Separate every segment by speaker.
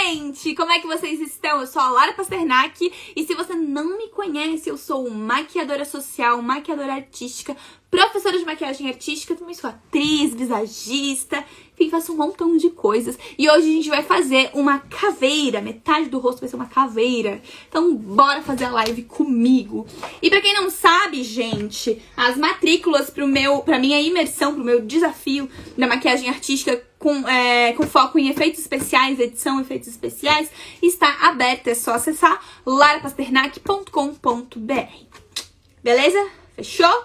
Speaker 1: gente! Como é que vocês estão? Eu sou a Lara Pasternak e se você não me conhece, eu sou maquiadora social, maquiadora artística, professora de maquiagem artística, também sou atriz, visagista, enfim, faço um montão de coisas. E hoje a gente vai fazer uma caveira, metade do rosto vai ser uma caveira. Então bora fazer a live comigo. E pra quem não sabe, gente, as matrículas pra minha imersão, pro meu desafio da maquiagem artística com foco em efeitos especiais, edição, efeitos especiais, está aberta. É só acessar larapasternak.com.br. Beleza? Fechou?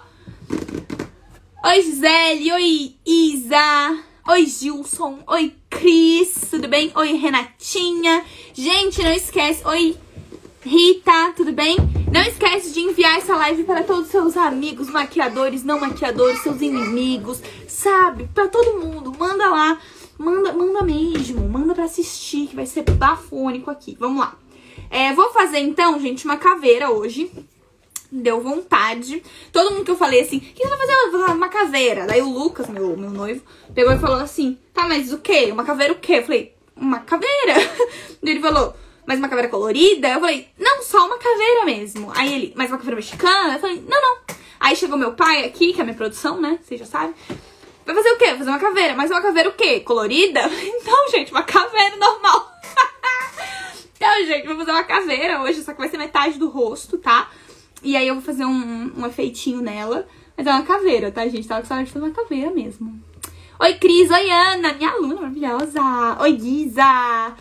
Speaker 1: Oi, Gisele. Oi, Isa. Oi, Gilson. Oi, Cris. Tudo bem? Oi, Renatinha. Gente, não esquece. Oi, Rita. Tudo bem? Não esquece de enviar essa live para todos os seus amigos, maquiadores, não maquiadores, seus inimigos, sabe? Pra todo mundo. Manda lá. Manda mesmo. Manda pra assistir, que vai ser bafônico aqui. Vamos lá. Vou fazer, então, gente, uma caveira hoje. Deu vontade. Todo mundo que eu falei assim, o que você vai fazer? Eu vou fazer uma caveira. Daí o Lucas, meu noivo, pegou e falou assim, tá, mas o quê? Uma caveira o quê? Eu falei, uma caveira. Daí ele falou, mas uma caveira colorida? Eu falei, não, só uma caveira mesmo. Aí ele, mas uma caveira mexicana? Eu falei, não. Aí chegou meu pai aqui, que é a minha produção, né? Vocês já sabem. Vai fazer o quê? Vai fazer uma caveira. Mas uma caveira o quê? Colorida? Então, gente, uma caveira normal. Então, gente, vou fazer uma caveira hoje, só que vai ser metade do rosto, tá? E aí eu vou fazer um efeitinho nela. Mas é uma caveira, tá, gente? Tava com saudade de fazer uma caveira mesmo. Oi, Cris. Oi, Ana. Minha aluna maravilhosa. Oi, Guisa.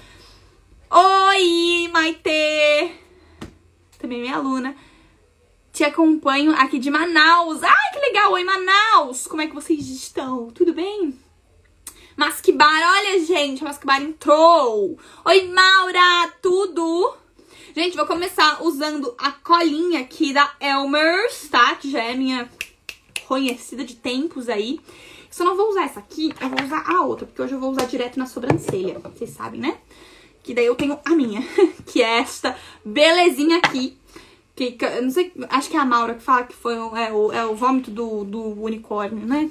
Speaker 1: Oi, Maitê. Também minha aluna. Te acompanho aqui de Manaus. Ai, que legal. Oi, Manaus. Como é que vocês estão? Tudo bem? Masquibar. Olha, gente. A Masquibar entrou. Oi, Maura. Tudo? Gente, vou começar usando a colinha aqui da Elmer's, tá? Que já é minha conhecida de tempos aí. Só não vou usar essa aqui, eu vou usar a outra, porque hoje eu vou usar direto na sobrancelha. Vocês sabem, né? Que daí eu tenho a minha, que é esta belezinha aqui. Que eu não sei, acho que é a Maura que fala que foi o vômito do unicórnio, né?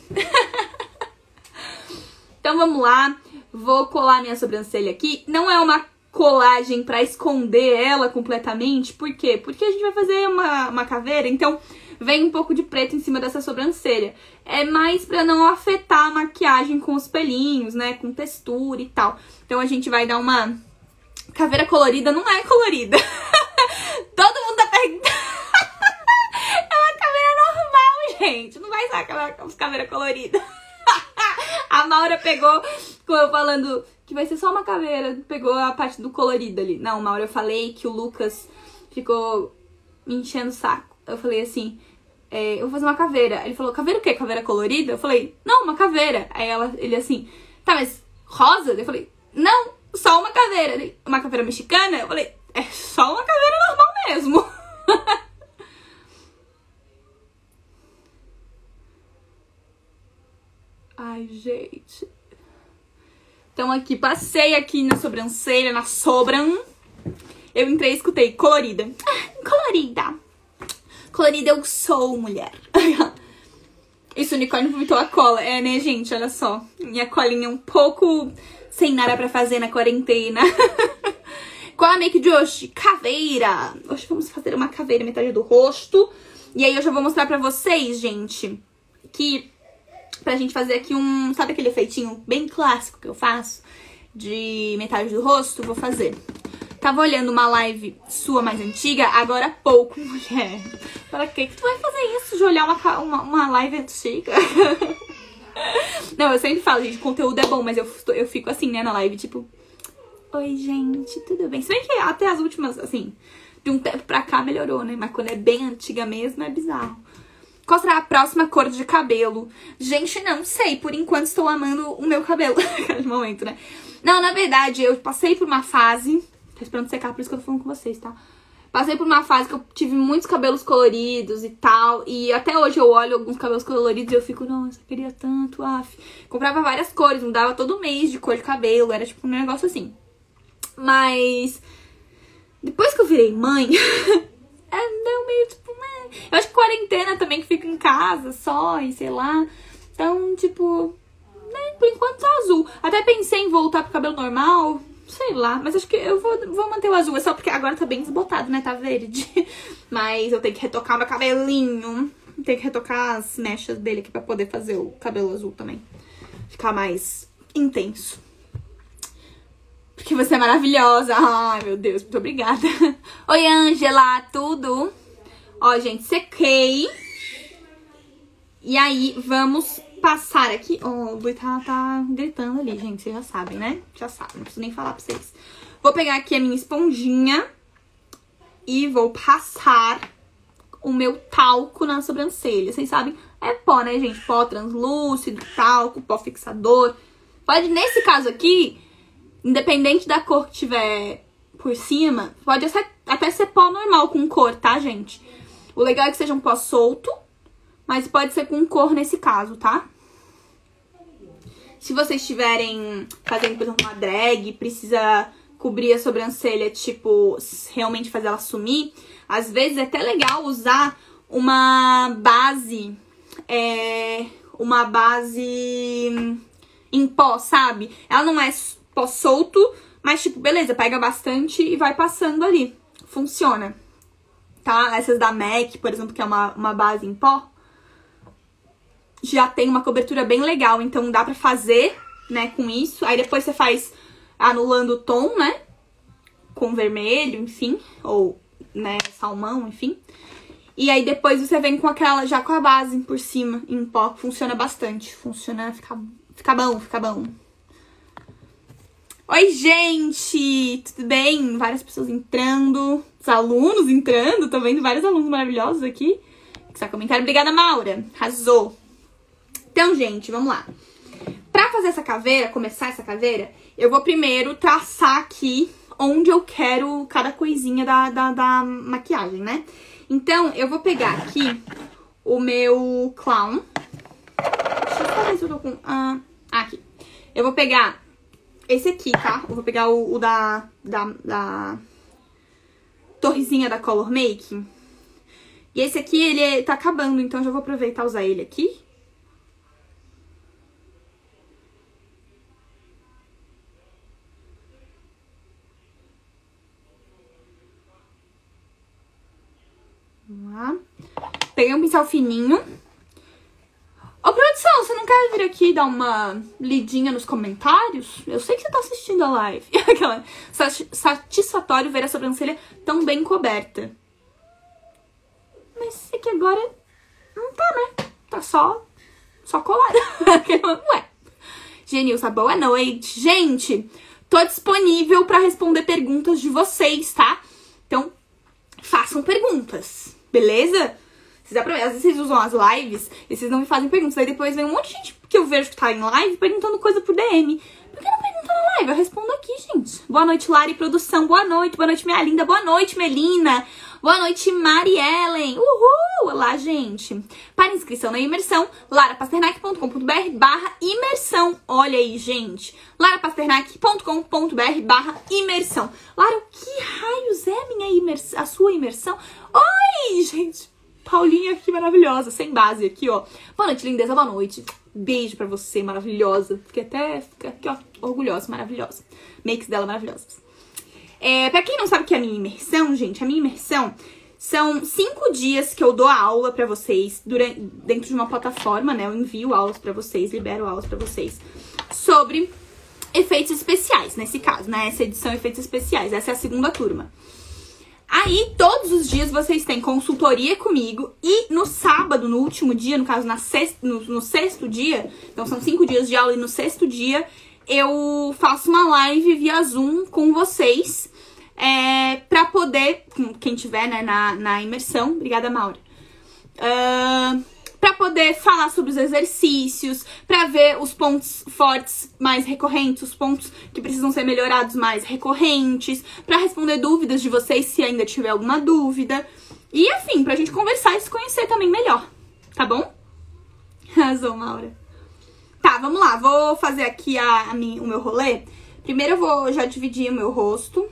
Speaker 1: Então vamos lá. Vou colar minha sobrancelha aqui. Não é uma colagem pra esconder ela completamente. Por quê? Porque a gente vai fazer uma caveira, então vem um pouco de preto em cima dessa sobrancelha. É mais pra não afetar a maquiagem com os pelinhos, né? Com textura e tal. Então a gente vai dar uma caveira colorida. Não é colorida. Todo mundo tá perguntando. É uma caveira normal, gente. Não vai ser aquela caveira colorida. A Maura pegou, como eu falando, que vai ser só uma caveira, pegou a parte do colorido ali. Não, Maura, eu falei que o Lucas ficou me enchendo o saco. Eu falei assim, eu vou fazer uma caveira. Ele falou, caveira o quê? Caveira colorida? Eu falei, não, uma caveira. Aí ele assim, tá, mas rosa? Eu falei, não, só uma caveira. Ele, uma caveira mexicana? Eu falei, é só uma caveira normal mesmo. Ai, gente. Então aqui, passei aqui na sobrancelha, na sobran. Eu entrei e escutei, colorida. Colorida. Colorida eu sou, mulher. Isso, o unicórnio vomitou a cola. É, né, gente? Olha só. Minha colinha um pouco sem nada pra fazer na quarentena. Qual é a make de hoje? Caveira. Hoje vamos fazer uma caveira, metade do rosto. E aí eu já vou mostrar pra vocês, gente, que pra gente fazer aqui sabe aquele efeitinho bem clássico que eu faço? De metade do rosto, vou fazer. Tava olhando uma live sua mais antiga, agora há pouco, mulher. Para que tu vai fazer isso de olhar uma live antiga? Não, eu sempre falo, gente, o conteúdo é bom, mas eu fico assim, né, na live, tipo, oi, gente, tudo bem? Se bem que até as últimas, assim, de um tempo pra cá melhorou, né? Mas quando é bem antiga mesmo, é bizarro. Qual será a próxima cor de cabelo? Gente, não sei. Por enquanto estou amando o meu cabelo. Naquele momento, né? Não, na verdade, eu passei por uma fase... Tô esperando secar, por isso que eu tô falando com vocês, tá? Passei por uma fase que eu tive muitos cabelos coloridos e tal. E até hoje eu olho alguns cabelos coloridos e eu fico, nossa, eu queria tanto, af. Comprava várias cores, mudava todo mês de cor de cabelo. Era tipo um negócio assim. Mas... depois que eu virei mãe... deu meio tipo... Eu acho que quarentena também, que fica em casa só e sei lá. Então, tipo, né, por enquanto tá azul. Até pensei em voltar pro cabelo normal, sei lá, mas acho que eu vou manter o azul. É só porque agora tá bem desbotado, né? Tá verde. Mas eu tenho que retocar meu cabelinho. Tenho que retocar as mechas dele aqui pra poder fazer o cabelo azul também. Ficar mais intenso. Porque você é maravilhosa. Ai, meu Deus, muito obrigada. Oi, Ângela, tudo? Ó, gente, sequei. E aí, vamos passar aqui. Ó, o Bui tá gritando ali, gente. Vocês já sabem, né? Já sabem, não preciso nem falar pra vocês. Vou pegar aqui a minha esponjinha. E vou passar o meu talco na sobrancelha. Vocês sabem, é pó, né, gente? Pó translúcido, talco, pó fixador. Pode, nesse caso aqui, independente da cor que tiver por cima, pode até ser pó normal com cor, tá, gente? O legal é que seja um pó solto, mas pode ser com cor nesse caso, tá? Se vocês estiverem fazendo, por exemplo, uma drag, precisa cobrir a sobrancelha, tipo, realmente fazer ela sumir, às vezes é até legal usar uma base em pó, sabe? Ela não é pó solto, mas tipo, beleza, pega bastante e vai passando ali. Funciona, tá? Essas da MAC, por exemplo, que é uma base em pó, já tem uma cobertura bem legal, então dá pra fazer, né, com isso. Aí depois você faz anulando o tom, né, com vermelho, enfim, ou, né, salmão, enfim. E aí depois você vem com aquela, já com a base por cima, em pó. Funciona bastante, funciona, fica bom. Oi, gente, tudo bem? Várias pessoas entrando, os alunos entrando, tô vendo vários alunos maravilhosos aqui. Esse comentário, obrigada, Maura, arrasou. Então, gente, vamos lá. Pra fazer essa caveira, começar essa caveira, eu vou primeiro traçar aqui onde eu quero cada coisinha da maquiagem, né? Então, eu vou pegar aqui o meu clown. Deixa eu só ver se eu tô com... aqui. Eu vou pegar esse aqui, tá? Eu vou pegar o da torrezinha da Color Make. E esse aqui, ele tá acabando, então eu já vou aproveitar e usar ele aqui. Vamos lá. Peguei um pincel fininho. Ô, produção, você não quer vir aqui dar uma lidinha nos comentários? Eu sei que você tá assistindo a live. Aquela satisfatório ver a sobrancelha tão bem coberta. Mas esse aqui agora não tá, né? Tá só colada. Ué. Genilza, boa noite. Gente, tô disponível pra responder perguntas de vocês, tá? Então, façam perguntas, beleza? Às vezes vocês usam as lives e vocês não me fazem perguntas. Aí depois vem um monte de gente que eu vejo que tá em live perguntando coisa por DM. Por que não pergunta na live? Eu respondo aqui, gente. Boa noite, Lari Produção. Boa noite, minha linda. Boa noite, Melina. Boa noite, Mari Ellen. Uhul! Olá, gente. Para inscrição na imersão, larapasternak.com.br/imersão. Olha aí, gente. larapasternak.com.br/imersão. Lara, o que raios é a sua imersão? Oi, gente. Paulinha aqui, maravilhosa, sem base aqui, ó. Boa noite, lindeza, boa noite. Beijo pra você, maravilhosa. Fica aqui, ó, orgulhosa, maravilhosa. Makes dela maravilhosas. Pra quem não sabe o que é a minha imersão, gente, a minha imersão são 5 dias que eu dou aula pra vocês dentro de uma plataforma, né? Eu envio aulas pra vocês, libero aulas pra vocês sobre efeitos especiais, nesse caso, né? Essa edição efeitos especiais, essa é a segunda turma. Aí, todos os dias vocês têm consultoria comigo e no sábado, no último dia, no caso, no sexto dia, então são 5 dias de aula e no sexto dia, eu faço uma live via Zoom com vocês, pra poder, quem tiver, né, na imersão, obrigada, Maura, pra poder falar sobre os exercícios, pra ver os pontos fortes mais recorrentes, os pontos que precisam ser melhorados mais recorrentes, pra responder dúvidas de vocês se ainda tiver alguma dúvida. E, enfim, pra gente conversar e se conhecer também melhor, tá bom? Arrasou, Maura. Tá, vamos lá, vou fazer aqui o meu rolê. Primeiro eu vou já dividir o meu rosto.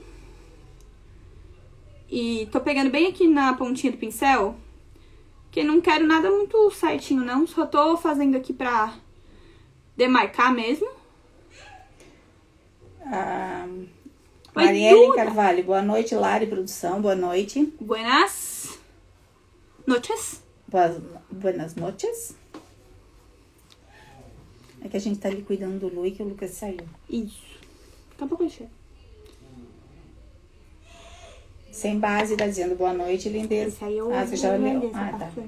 Speaker 1: E tô pegando bem aqui na pontinha do pincel, que não quero nada muito certinho, não. Só tô fazendo aqui pra demarcar mesmo.
Speaker 2: Marielle
Speaker 1: Duda.
Speaker 2: Carvalho, boa noite, Lari, produção, boa noite.
Speaker 1: Buenas noches.
Speaker 2: Buenas noches. É que a gente tá ali cuidando do Lu e que o Lucas saiu.
Speaker 1: Isso. Daqui a pouco ele chega.
Speaker 2: Sem base, tá dizendo boa noite, lindeza.
Speaker 1: Esse aí eu
Speaker 2: você já leu?
Speaker 1: leu.
Speaker 2: Ah, tá.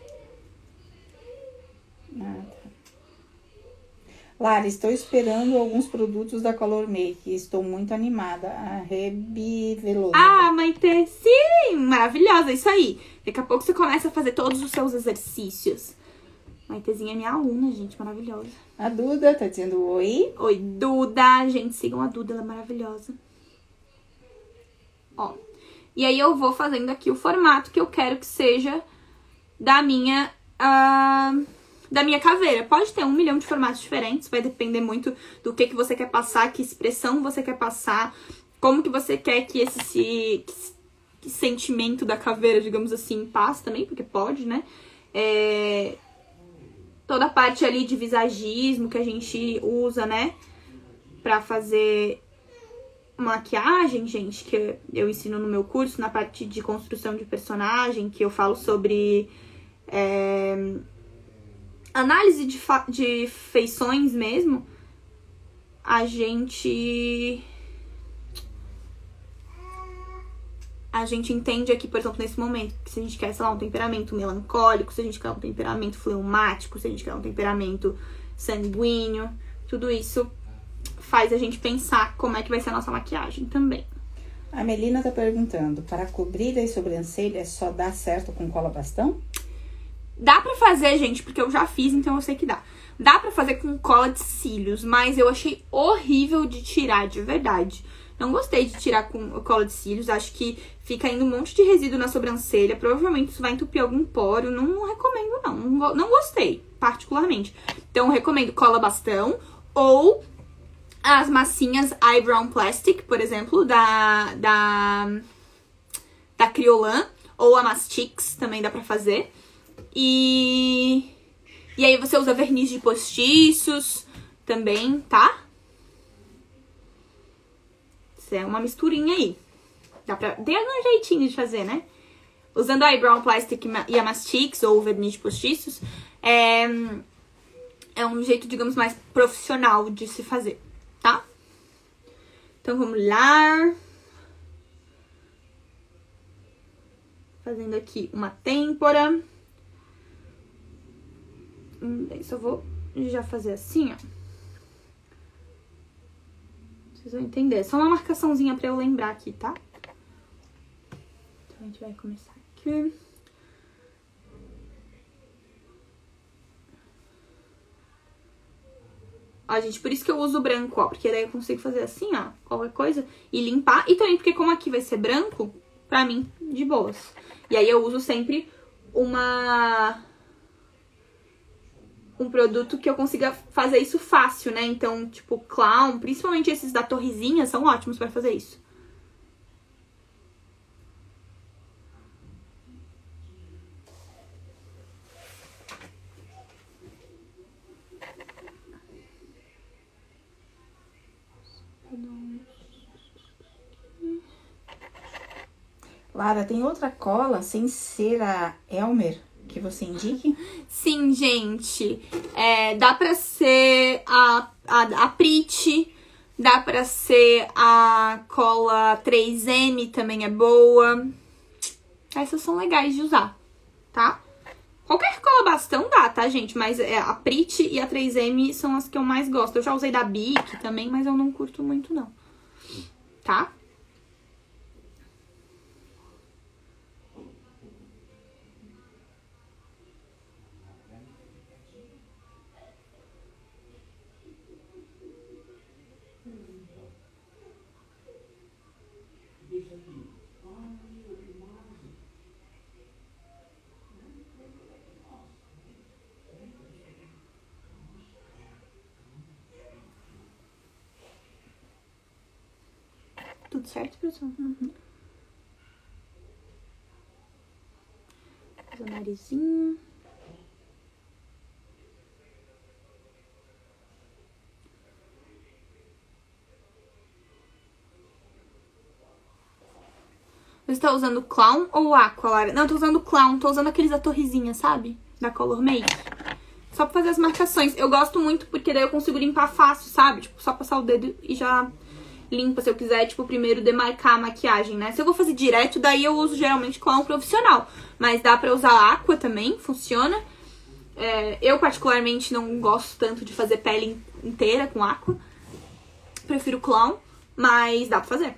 Speaker 2: Lara, estou esperando alguns produtos da Color Make. Estou muito animada. A Rebi Veloso.
Speaker 1: Ah, Maite, sim! Maravilhosa, isso aí. Daqui a pouco você começa a fazer todos os seus exercícios. Maitezinha é minha aluna, gente, maravilhosa.
Speaker 2: A Duda tá dizendo oi.
Speaker 1: Oi, Duda. Gente, sigam a Duda, ela é maravilhosa. Ó. E aí eu vou fazendo aqui o formato que eu quero que seja da minha caveira. Pode ter 1 milhão de formatos diferentes, vai depender muito do que você quer passar, que expressão você quer passar, como que você quer que esse que sentimento da caveira, digamos assim, passe também, porque pode, né? Toda a parte ali de visagismo que a gente usa, né? Pra fazer maquiagem, gente, que eu ensino no meu curso, na parte de construção de personagem, que eu falo sobre análise de feições mesmo. A gente entende aqui, por exemplo, nesse momento, que se a gente quer, sei lá, um temperamento melancólico, se a gente quer um temperamento fleumático, se a gente quer um temperamento sanguíneo, tudo isso faz a gente pensar como é que vai ser a nossa maquiagem também.
Speaker 2: A Melina tá perguntando, para cobrir as sobrancelhas só dá certo com cola bastão?
Speaker 1: Dá pra fazer, gente, porque eu já fiz, então eu sei que dá. Dá pra fazer com cola de cílios, mas eu achei horrível de tirar, de verdade. Não gostei de tirar com cola de cílios, acho que fica indo um monte de resíduo na sobrancelha. Provavelmente isso vai entupir algum poro, não recomendo não. Não gostei, particularmente. Então eu recomendo cola bastão ou as massinhas Eyebrow Plastic, por exemplo, da Kryolan, ou a Mastix, também dá pra fazer. E aí você usa verniz de postiços também, tá? Isso é uma misturinha aí. Tem algum jeitinho de fazer, né? Usando a Eyebrow Plastic e a Mastix, ou o verniz de postiços, é um jeito, digamos, mais profissional de se fazer, tá? Então vamos lá. Fazendo aqui uma têmpora. Só vou já fazer assim, ó. Vocês vão entender. Só uma marcaçãozinha pra eu lembrar aqui, tá? Então a gente vai começar aqui. Ó, gente, por isso que eu uso o branco, ó. Porque daí eu consigo fazer assim, ó, qualquer coisa, e limpar. E também porque como aqui vai ser branco, pra mim, de boas. E aí eu uso sempre um produto que eu consiga fazer isso fácil, né? Então, tipo, Clown, principalmente esses da Torrezinha, são ótimos pra fazer isso.
Speaker 2: Lara, tem outra cola sem ser a Elmer que você indique?
Speaker 1: Sim, gente. Dá pra ser a Pretty, dá pra ser a cola 3M, também é boa. Essas são legais de usar, tá? Qualquer cola bastão dá, tá, gente? Mas a Pretty e a 3M são as que eu mais gosto. Eu já usei da Bic também, mas eu não curto muito, não. Tá? Tudo certo, pessoal? Uhum. Faz o narizinho. Você tá usando Clown ou Aqua, Lara? Não, eu tô usando Clown. Tô usando aqueles da torrezinha, sabe? Da Color Make. Só pra fazer as marcações. Eu gosto muito porque daí eu consigo limpar fácil, sabe? Tipo, só passar o dedo e já limpa. Se eu quiser, tipo, primeiro demarcar a maquiagem, né? Se eu vou fazer direto, daí eu uso geralmente Clown profissional. Mas dá pra usar Aqua também, funciona. Eu particularmente não gosto tanto de fazer pele inteira com Aqua. Prefiro Clown, mas dá pra fazer.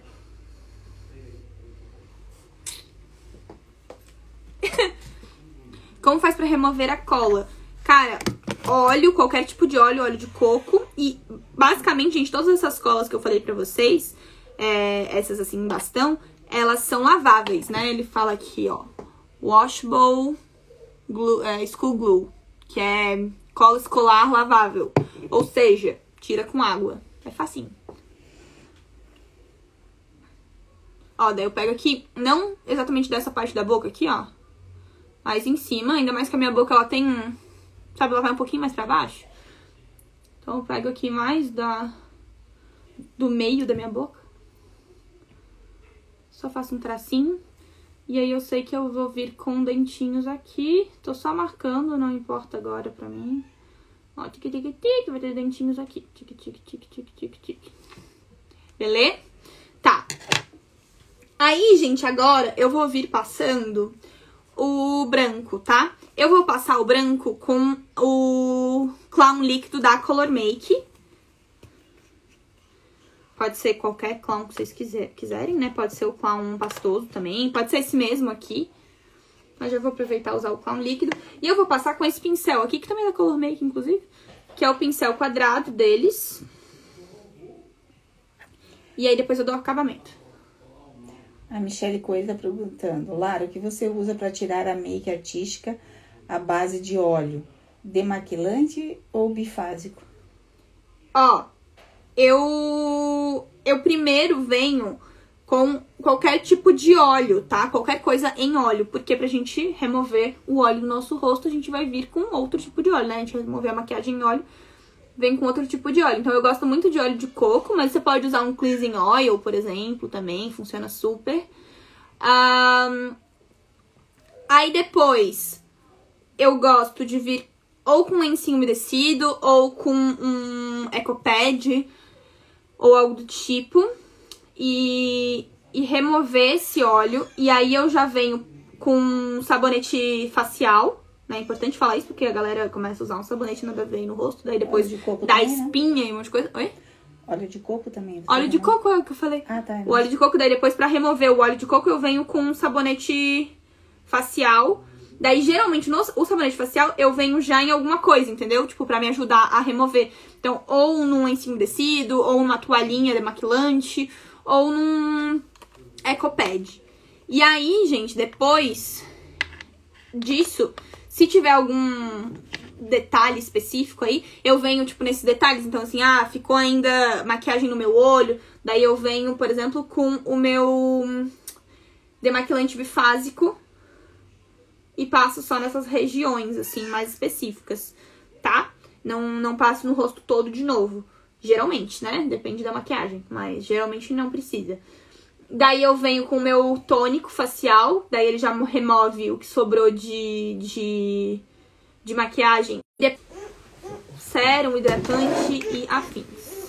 Speaker 1: Como faz pra remover a cola? Cara, óleo, qualquer tipo de óleo, óleo de coco. E basicamente, gente, todas essas colas que eu falei pra vocês, essas assim, bastão, elas são laváveis, né? Ele fala aqui, ó, washable glue, school glue, que é cola escolar lavável. Ou seja, tira com água. É facinho. Ó, daí eu pego aqui, não exatamente dessa parte da boca aqui, ó, mas em cima, ainda mais que a minha boca, ela tem, sabe, ela vai um pouquinho mais pra baixo. Então eu pego aqui mais do meio da minha boca. Só faço um tracinho. E aí eu sei que eu vou vir com dentinhos aqui. Tô só marcando, não importa agora pra mim. Ó, tic-tic-tic, vai ter dentinhos aqui. Tic-tic-tic-tic-tic-tic. Beleza? Tá. Aí, gente, agora eu vou vir passando o branco, tá? Eu vou passar o branco com o Clown líquido da Color Make. Pode ser qualquer clown que vocês quiserem, né? Pode ser o clown pastoso também. Pode ser esse mesmo aqui. Mas eu vou aproveitar e usar o clown líquido. E eu vou passar com esse pincel aqui, que também é da Color Make, inclusive. Que é o pincel quadrado deles. E aí depois eu dou o acabamento.
Speaker 2: A Michelle Coelho tá perguntando: Lara, o que você usa pra tirar a make artística à base de óleo? Demaquilante ou bifásico?
Speaker 1: Ó, eu primeiro venho com qualquer tipo de óleo, tá? Qualquer coisa em óleo, porque pra gente remover o óleo do nosso rosto, a gente vai vir com outro tipo de óleo, né? A gente vai remover a maquiagem em óleo, vem com outro tipo de óleo. Então eu gosto muito de óleo de coco, mas você pode usar um cleansing oil, por exemplo, também, funciona super. Aí depois, eu gosto de vir ou com lencinho umedecido, ou com um ecopad, ou algo do tipo, e remover esse óleo. E aí eu já venho com um sabonete facial, né? É importante falar isso, porque a galera começa a usar um sabonete nada a ver no rosto, daí depois
Speaker 2: de coco
Speaker 1: dá
Speaker 2: também,
Speaker 1: espinha, né? E um monte de coisa. Oi?
Speaker 2: Óleo de coco também.
Speaker 1: Óleo de coco é o que eu falei.
Speaker 2: Ah, tá.
Speaker 1: O óleo de coco, daí depois pra remover o óleo de coco eu venho com um sabonete facial. Daí, geralmente, o sabonete facial eu venho já em alguma coisa, entendeu? Tipo, pra me ajudar a remover. Então, ou num lencinho umedecido, ou numa toalhinha demaquilante, ou num ecopad. E aí, gente, depois disso, se tiver algum detalhe específico aí, eu venho, tipo, nesses detalhes. Então, assim, ficou ainda maquiagem no meu olho. Daí eu venho, por exemplo, com o meu demaquilante bifásico e passo só nessas regiões, assim, mais específicas, tá? Não passo no rosto todo de novo. Geralmente, né? Depende da maquiagem, mas geralmente não precisa. Daí eu venho com o meu tônico facial, daí ele já remove o que sobrou de maquiagem. Sérum, hidratante e afins.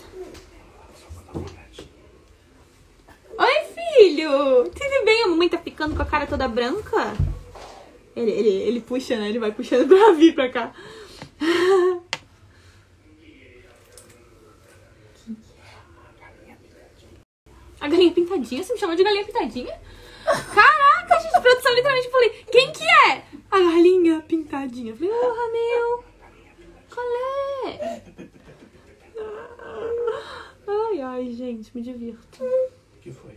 Speaker 1: Oi, filho! Tudo bem? A mamãe tá ficando com a cara toda branca? Ele puxa, né? Ele vai puxando pra vir pra cá. A galinha pintadinha? Você me chamou de galinha pintadinha? Caraca, gente, produção, literalmente falei, quem que é? A galinha pintadinha. Eu falei, meu, qual é? Ai, gente, me divirto.
Speaker 3: O que foi?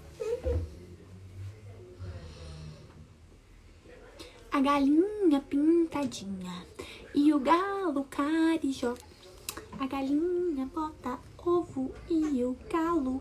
Speaker 1: A galinha pintadinha e o galo carijó. A galinha bota ovo e o galo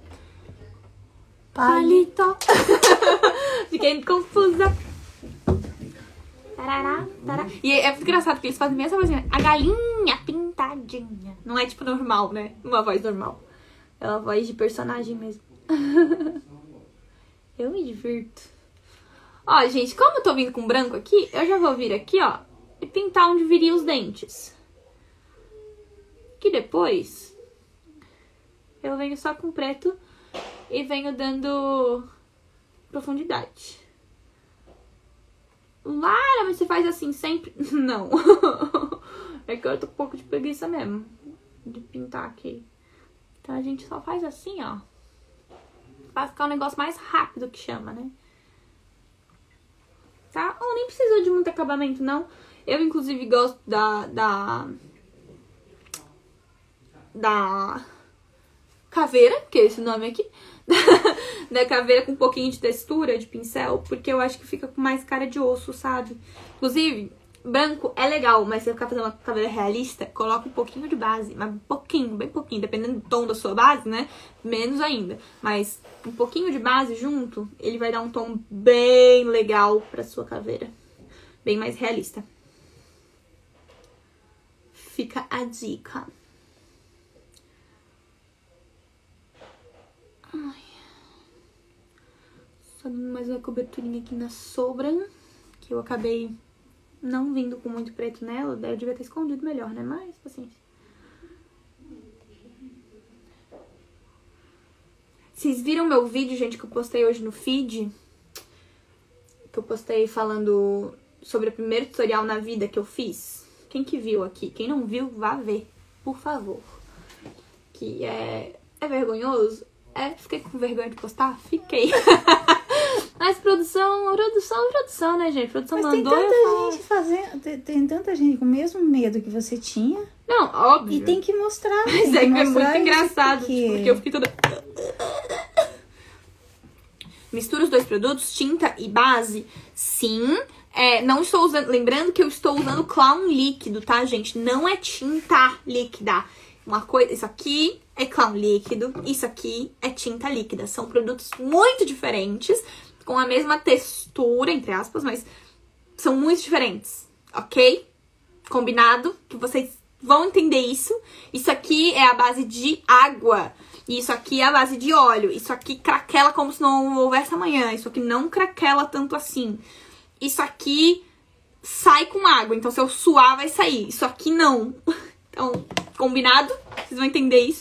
Speaker 1: paletó. Fiquei confusa. Tarará, tarará. E é muito engraçado porque eles fazem essa vozinha. A galinha pintadinha. Não é tipo normal, né? Uma voz normal. É uma voz de personagem mesmo. Eu me divirto. Ó, gente, como eu tô vindo com branco aqui, eu já vou vir aqui, ó, e pintar onde viria os dentes. Que depois eu venho só com preto e venho dando profundidade. Lara, mas você faz assim sempre? Não. É que eu tô com um pouco de preguiça mesmo de pintar aqui. Então a gente só faz assim, ó. Pra ficar um negócio mais rápido que chama, né? Tá? Ou nem precisa de muito acabamento, não. Eu, inclusive, gosto da caveira, que é esse nome aqui. Da caveira com um pouquinho de textura de pincel, porque eu acho que fica com mais cara de osso, sabe? Inclusive, branco é legal, mas se você ficar fazendo uma caveira realista, coloca um pouquinho de base, mas pouquinho, bem pouquinho, dependendo do tom da sua base, né? Menos ainda. Mas um pouquinho de base junto, ele vai dar um tom bem legal pra sua caveira. Bem mais realista. Fica a dica. Ai. Só dando mais uma coberturinha aqui na sobra, que eu acabei não vindo com muito preto nela, daí eu devia ter escondido melhor, né? Mas, paciência. Vocês viram meu vídeo, gente, que eu postei hoje no feed? Que eu postei falando sobre o primeiro tutorial na vida que eu fiz? Quem que viu aqui? Quem não viu, vá ver, por favor. Que é vergonhoso? Fiquei com vergonha de postar? Fiquei. Mas produção, né, gente? Produção
Speaker 2: mas
Speaker 1: mandou.
Speaker 2: Tem tanta gente com o mesmo medo que você tinha.
Speaker 1: Não, óbvio.
Speaker 2: E tem que mostrar.
Speaker 1: Mas é muito engraçado, porque eu fiquei toda... Mistura os dois produtos, tinta e base. Sim. Não estou usando... Lembrando que eu estou usando clown líquido, tá, gente? Não é tinta líquida. Uma coisa... Isso aqui é clown líquido. Isso aqui é tinta líquida. São produtos muito diferentes, com a mesma textura, entre aspas, mas são muito diferentes, ok? Combinado? Que vocês vão entender isso. Isso aqui é a base de água. E isso aqui é a base de óleo. Isso aqui craquela como se não houvesse amanhã. Isso aqui não craquela tanto assim. Isso aqui sai com água. Então, se eu suar, vai sair. Isso aqui não. Então, combinado? Vocês vão entender isso?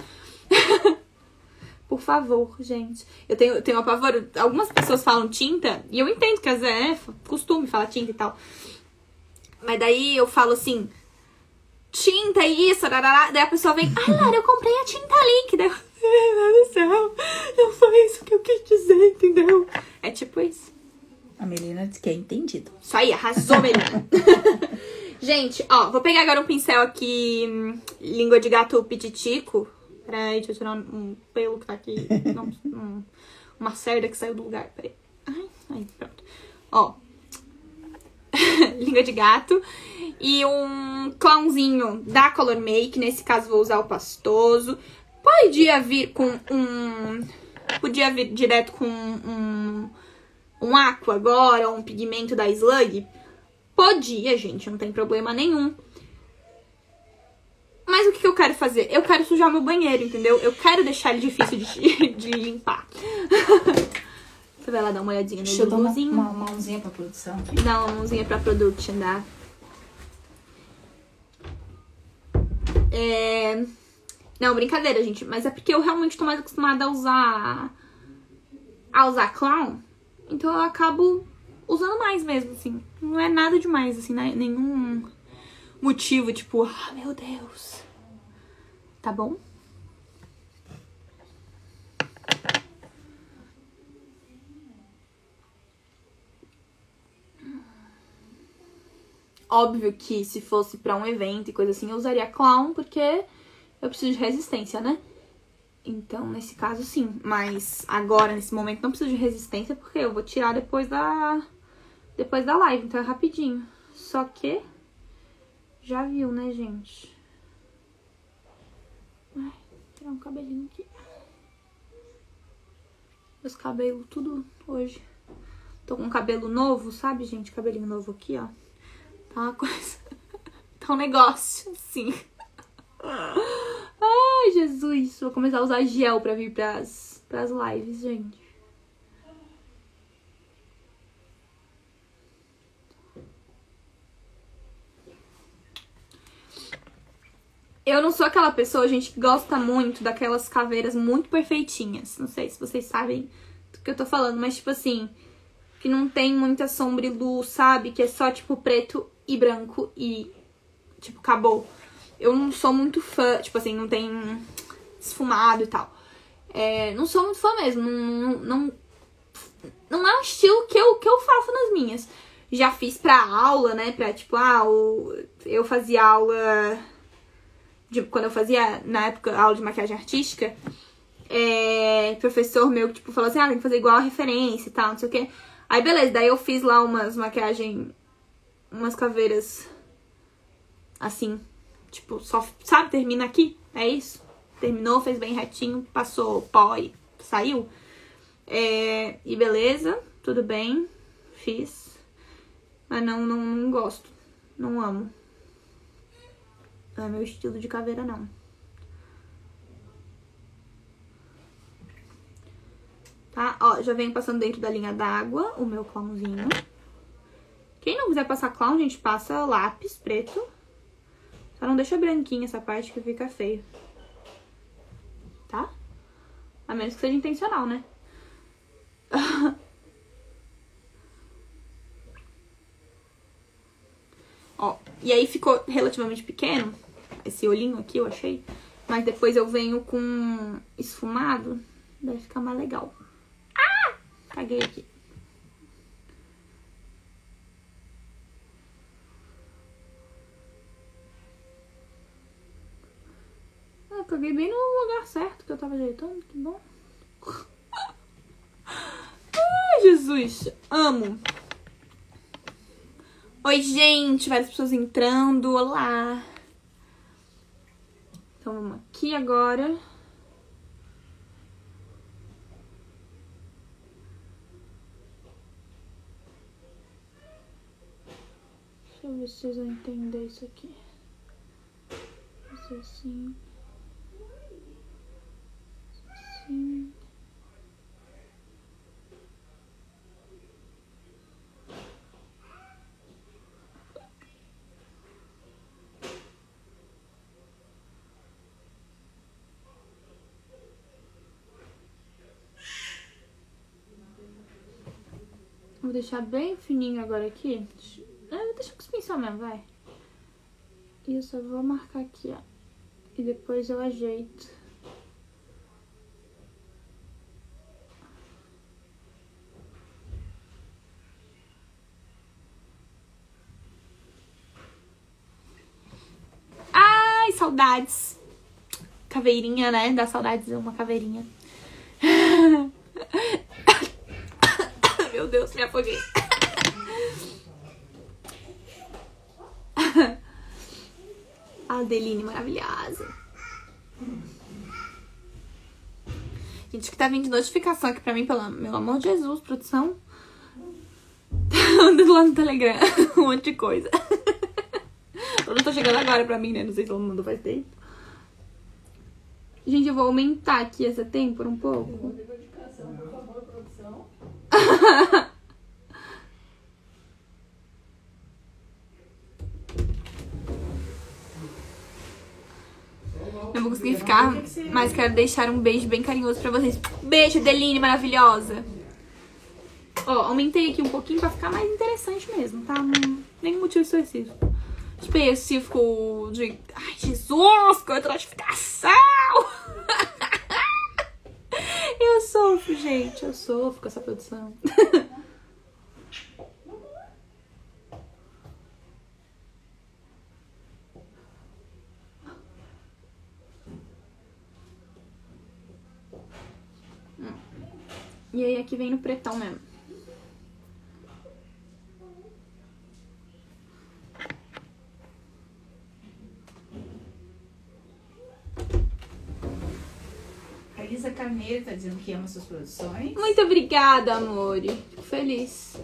Speaker 1: Por favor, gente. Eu tenho apavoro. Algumas pessoas falam tinta. E eu entendo que às vezes é costume falar tinta e tal. Mas daí eu falo assim... Tinta e isso, darará. Daí a pessoa vem, ai, Lara, eu comprei a tinta líquida. Meu Deus do céu, não foi isso que eu quis dizer, entendeu? É tipo isso.
Speaker 2: A Melina disse que é entendido.
Speaker 1: Isso aí, arrasou, Melina. Gente, ó, vou pegar agora um pincel aqui, língua de gato pititico. Peraí, deixa eu tirar um pelo que tá aqui. Não, uma cerda que saiu do lugar, peraí. Ai, aí, pronto. Ó. Língua de gato. E um clownzinho da Color Make. Nesse caso vou usar o pastoso. Podia vir com Podia vir direto com um aqua agora, um pigmento da Slug. Podia, gente, não tem problema nenhum. Mas o que eu quero fazer? Eu quero sujar meu banheiro, entendeu? Eu quero deixar ele difícil de limpar. Você vai lá dar uma olhadinha no
Speaker 2: Deixa eu dar uma mãozinha pra produção.
Speaker 1: Dá uma mãozinha pra production, dá. Não, brincadeira, gente. Mas é porque eu realmente tô mais acostumada a usar clown. Então eu acabo usando mais mesmo, assim. Não é nada demais, assim, né? Nenhum motivo, tipo, ah, meu Deus. Tá bom? Óbvio que se fosse pra um evento e coisa assim, eu usaria clown, porque eu preciso de resistência, né? Então, nesse caso, sim. Mas agora, nesse momento, não preciso de resistência, porque eu vou tirar depois da live. Então, é rapidinho. Só que... Já viu, né, gente? Ai, vou tirar um cabelinho aqui. Meus cabelos, tudo hoje. Tô com um cabelo novo, sabe, gente? Cabelinho novo aqui, ó. Tá uma coisa... Tá um negócio, assim. Ai, Jesus. Vou começar a usar gel pra vir pras lives, gente. Eu não sou aquela pessoa, gente, que gosta muito daquelas caveiras muito perfeitinhas. Não sei se vocês sabem do que eu tô falando, mas tipo assim, que não tem muita sombra e luz, sabe? Que é só tipo preto e branco e tipo, acabou. Eu não sou muito fã, tipo assim, não tem esfumado e tal. Não sou muito fã mesmo, não é um estilo que eu faço nas minhas. Já fiz pra aula, né, pra tipo, eu fazia aula... Quando eu fazia, na época, aula de maquiagem artística, professor meu, tipo, falou assim, tem que fazer igual a referência e tal, não sei o quê. Aí, beleza, daí eu fiz lá umas maquiagem, umas caveiras, assim, tipo, só, sabe, termina aqui, é isso. Terminou, fez bem retinho, passou pó e saiu. E beleza, tudo bem, fiz. Mas não gosto, não amo. Não é meu estilo de caveira, não. Tá? Ó, já venho passando dentro da linha d'água o meu clownzinho. Quem não quiser passar clown, gente, passa lápis preto. Só não deixa branquinha essa parte que fica feio. Tá? A menos que seja intencional, né? Ó, e aí ficou relativamente pequeno. Esse olhinho aqui, eu achei. Mas depois eu venho com esfumado. Deve ficar mais legal. Caguei aqui. Caguei bem no lugar certo que eu tava ajeitando. Que bom. Ai, Jesus. Amo. Oi, gente. Várias pessoas entrando. Olá. Então, vamos aqui agora. Deixa eu ver se vocês vão entender isso aqui. Isso assim. Assim. Vou deixar bem fininho agora aqui. Vou deixar com os pincel mesmo, vai. Isso, eu vou marcar aqui, ó. E depois eu ajeito. Ai, saudades. Caveirinha, né? Dá saudades de uma caveirinha. Meu Deus, me afoguei. A Adeline maravilhosa. Gente, que tá vindo de notificação aqui pra mim, pelo amor de Jesus, produção. Tá andando lá no Telegram. Um monte de coisa. Eu não tô chegando agora pra mim, né? Não sei se todo mundo faz tempo. Gente, eu vou aumentar aqui essa têmpora um pouco. Por favor, produção. Não vou conseguir ficar, mas quero deixar um beijo bem carinhoso pra vocês. Beijo, Adeline, maravilhosa. Ó, aumentei aqui um pouquinho pra ficar mais interessante mesmo, tá? Nenhum motivo específico. Específico de... Ai, Jesus, quanta notificação! Eu sofro, gente. Eu sofro com essa produção. E aí aqui vem no pretão mesmo.
Speaker 2: A Elisa Carneiro tá dizendo que ama suas produções.
Speaker 1: Muito obrigada, amor. Fico feliz.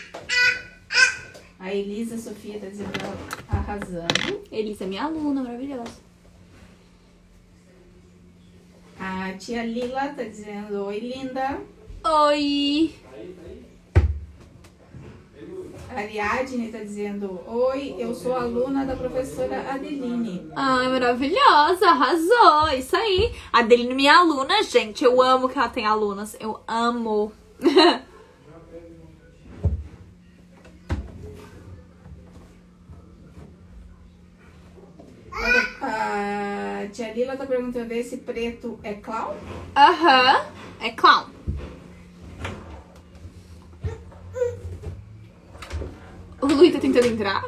Speaker 2: A Elisa Sofia tá dizendo arrasando.
Speaker 1: Elisa é minha aluna, maravilhosa.
Speaker 2: A tia Lila tá dizendo oi, linda.
Speaker 1: Oi.
Speaker 2: A Ariadne tá dizendo: oi, eu sou aluna da professora Adeline.
Speaker 1: Ai, maravilhosa, arrasou, isso aí. A Adeline, minha aluna, gente, eu amo que ela tem alunas, eu amo.
Speaker 2: A tia Lila tá perguntando: esse preto é clown?
Speaker 1: Aham, é clown. O Luiz tá tentando entrar.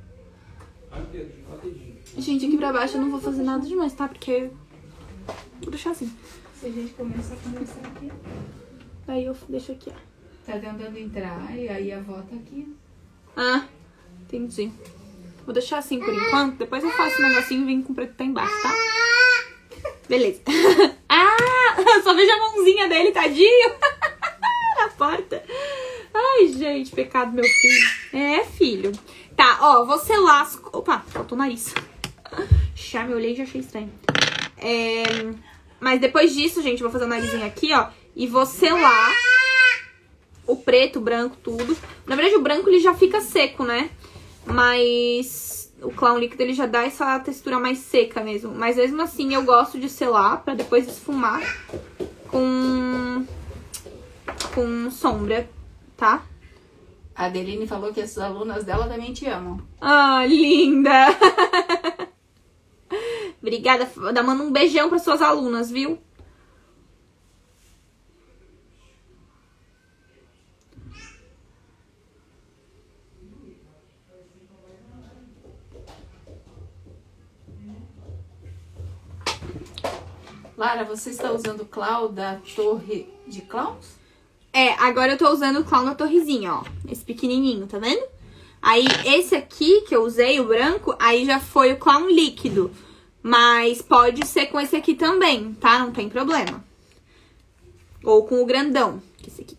Speaker 1: Gente, aqui pra baixo eu não vou fazer nada demais, tá? Porque... vou deixar assim.
Speaker 2: Se a gente começar a conversar aqui.
Speaker 1: Aí eu deixo aqui, ó.
Speaker 2: Tá tentando entrar e aí a avó tá aqui.
Speaker 1: Ah, entendi. Vou deixar assim por enquanto. Depois eu faço um negocinho e vim com o preto tá embaixo, tá? Beleza. Ah, só vejo a mãozinha dele, tadinho. Na porta. Ai, gente, pecado, meu filho. É, filho. Tá, ó, você lasca... Opa, faltou o nariz. Já me olhei e já achei estranho. Mas depois disso, gente, eu vou fazer o narizinho aqui, ó. E vou selar o preto, o branco, tudo. Na verdade, o branco, ele já fica seco, né? Mas o clown líquido, ele já dá essa textura mais seca mesmo. Mas mesmo assim, eu gosto de selar pra depois esfumar com sombra, tá?
Speaker 2: A Adeline falou que as alunas dela também te amam.
Speaker 1: Ah, linda! Obrigada. Manda um beijão para suas alunas, viu?
Speaker 2: Lara, você está usando o clown da Torre de Clowns?
Speaker 1: É, agora eu tô usando o clown da torrezinha, ó. Esse pequenininho, tá vendo? Aí, esse aqui que eu usei, o branco, aí já foi o clown líquido. Mas pode ser com esse aqui também, tá? Não tem problema. Ou com o grandão, que é esse aqui.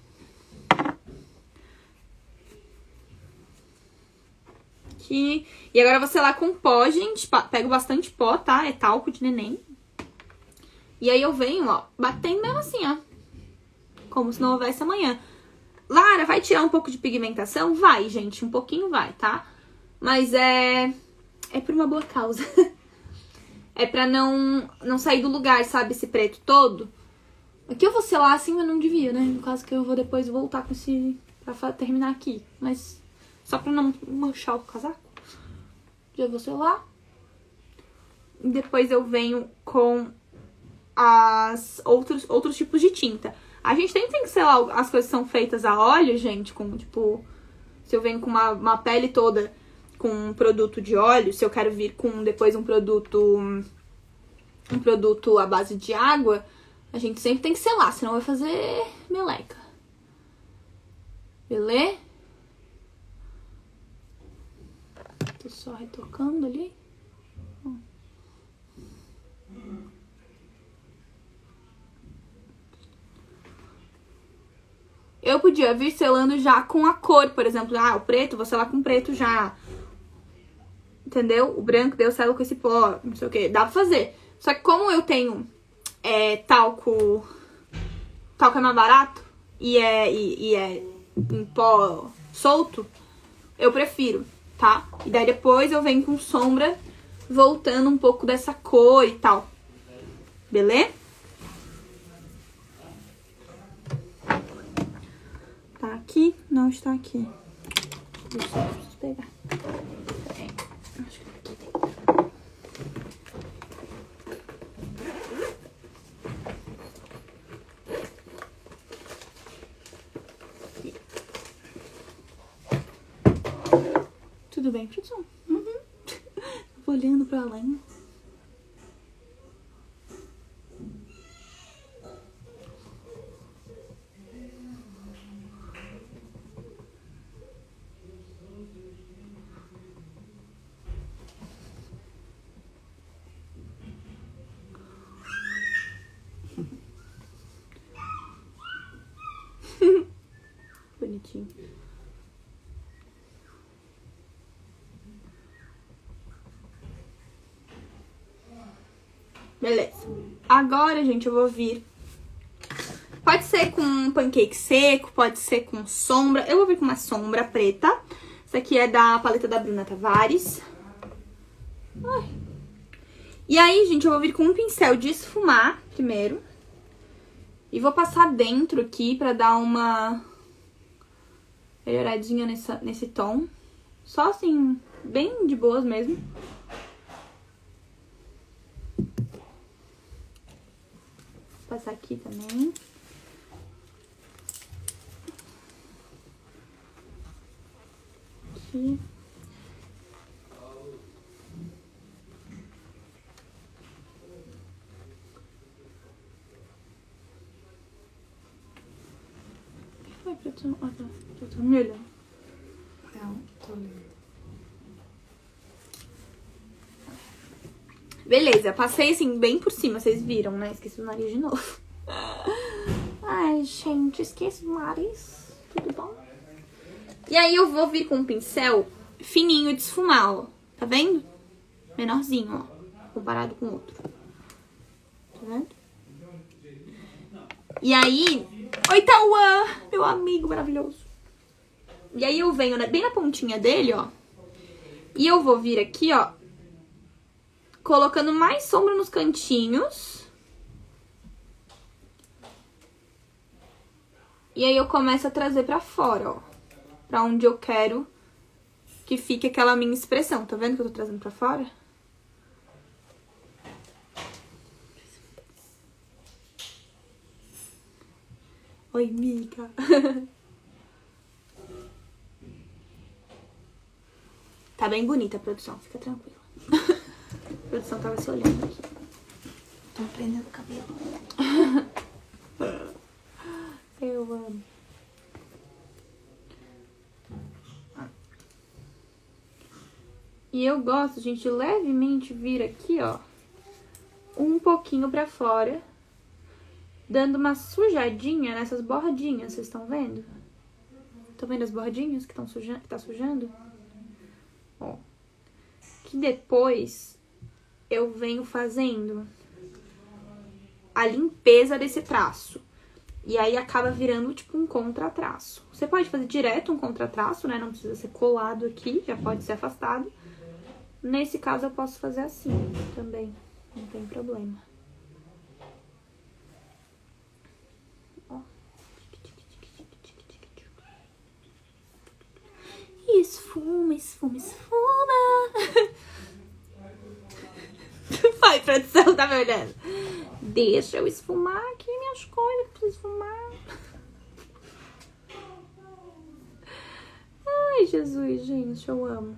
Speaker 1: Aqui. E agora você lá com pó, gente. Pego bastante pó, tá? É talco de neném. E aí eu venho, ó, batendo mesmo assim, ó. Como se não houvesse amanhã. Lara, vai tirar um pouco de pigmentação? Vai, gente. Um pouquinho vai, tá? Mas é por uma boa causa. É pra não sair do lugar, sabe? Esse preto todo. Aqui eu vou selar assim, mas não devia, né? No caso que eu vou depois voltar com esse... pra terminar aqui. Mas só pra não manchar o casaco. Já vou selar. E depois eu venho com outros tipos de tinta. A gente tem que selar as coisas que são feitas a óleo, gente, com, tipo... Se eu venho com uma pele toda com um produto de óleo, se eu quero vir com depois um produto à base de água, a gente sempre tem que selar, senão vai fazer meleca. Beleza? Tô só retocando ali. Eu podia vir selando já com a cor, por exemplo. Ah, o preto, vou selar com preto já. Entendeu? O branco, daí eu selo com esse pó, não sei o que. Dá pra fazer. Só que como eu tenho talco é mais barato e é em pó solto, eu prefiro, tá? E daí depois eu venho com sombra, voltando um pouco dessa cor e tal. Beleza? Tá aqui? Não está aqui. Deixa eu preciso pegar. Acho que aqui dentro. Tudo bem, produção? Uhum. Tô olhando pra além. Bonitinho. Beleza. Agora, gente, eu vou vir. Pode ser com pancake seco, pode ser com sombra. Eu vou vir com uma sombra preta. Essa aqui é da paleta da Bruna Tavares. Ai. E aí, gente, eu vou vir com um pincel de esfumar primeiro. E vou passar dentro aqui pra dar uma melhoradinha nesse tom. Só assim, bem de boas mesmo. Vou passar aqui também. Aqui. Ai, produção. Ah, tá. Produção me olhando.
Speaker 2: Não, tô olhando.
Speaker 1: Beleza, passei assim, bem por cima, vocês viram, né? Esqueci o nariz de novo. Ai, gente, esqueci o nariz. Tudo bom? E aí eu vou vir com um pincel fininho de esfumar, ó. Tá vendo? Menorzinho, ó. Comparado com o outro. Tá vendo? E aí... Oi, Tauã! Meu amigo maravilhoso. E aí eu venho bem na pontinha dele, ó. E eu vou vir aqui, ó. Colocando mais sombra nos cantinhos. E aí eu começo a trazer pra fora, ó. Pra onde eu quero que fique aquela minha expressão. Tá vendo que eu tô trazendo pra fora? Oi, Mica. Tá bem bonita a produção, fica tranquila. A produção tava se olhando aqui.
Speaker 2: Tô prendendo o cabelo.
Speaker 1: Eu amo. E eu gosto, gente, de levemente vir aqui, ó, um pouquinho pra fora, dando uma sujadinha nessas bordinhas, vocês estão vendo? Estão vendo as bordinhas que tá sujando? Ó. Que depois eu venho fazendo a limpeza desse traço. E aí acaba virando tipo um contratraço. Você pode fazer direto um contratraço, né? Não precisa ser colado aqui, já pode ser afastado. Nesse caso eu posso fazer assim também, não tem problema. Ó. Esfuma, esfuma, esfuma. Vai, produção, tá me olhando? Deixa eu esfumar aqui minhas coisas, que preciso esfumar. Ai, Jesus, gente, eu amo.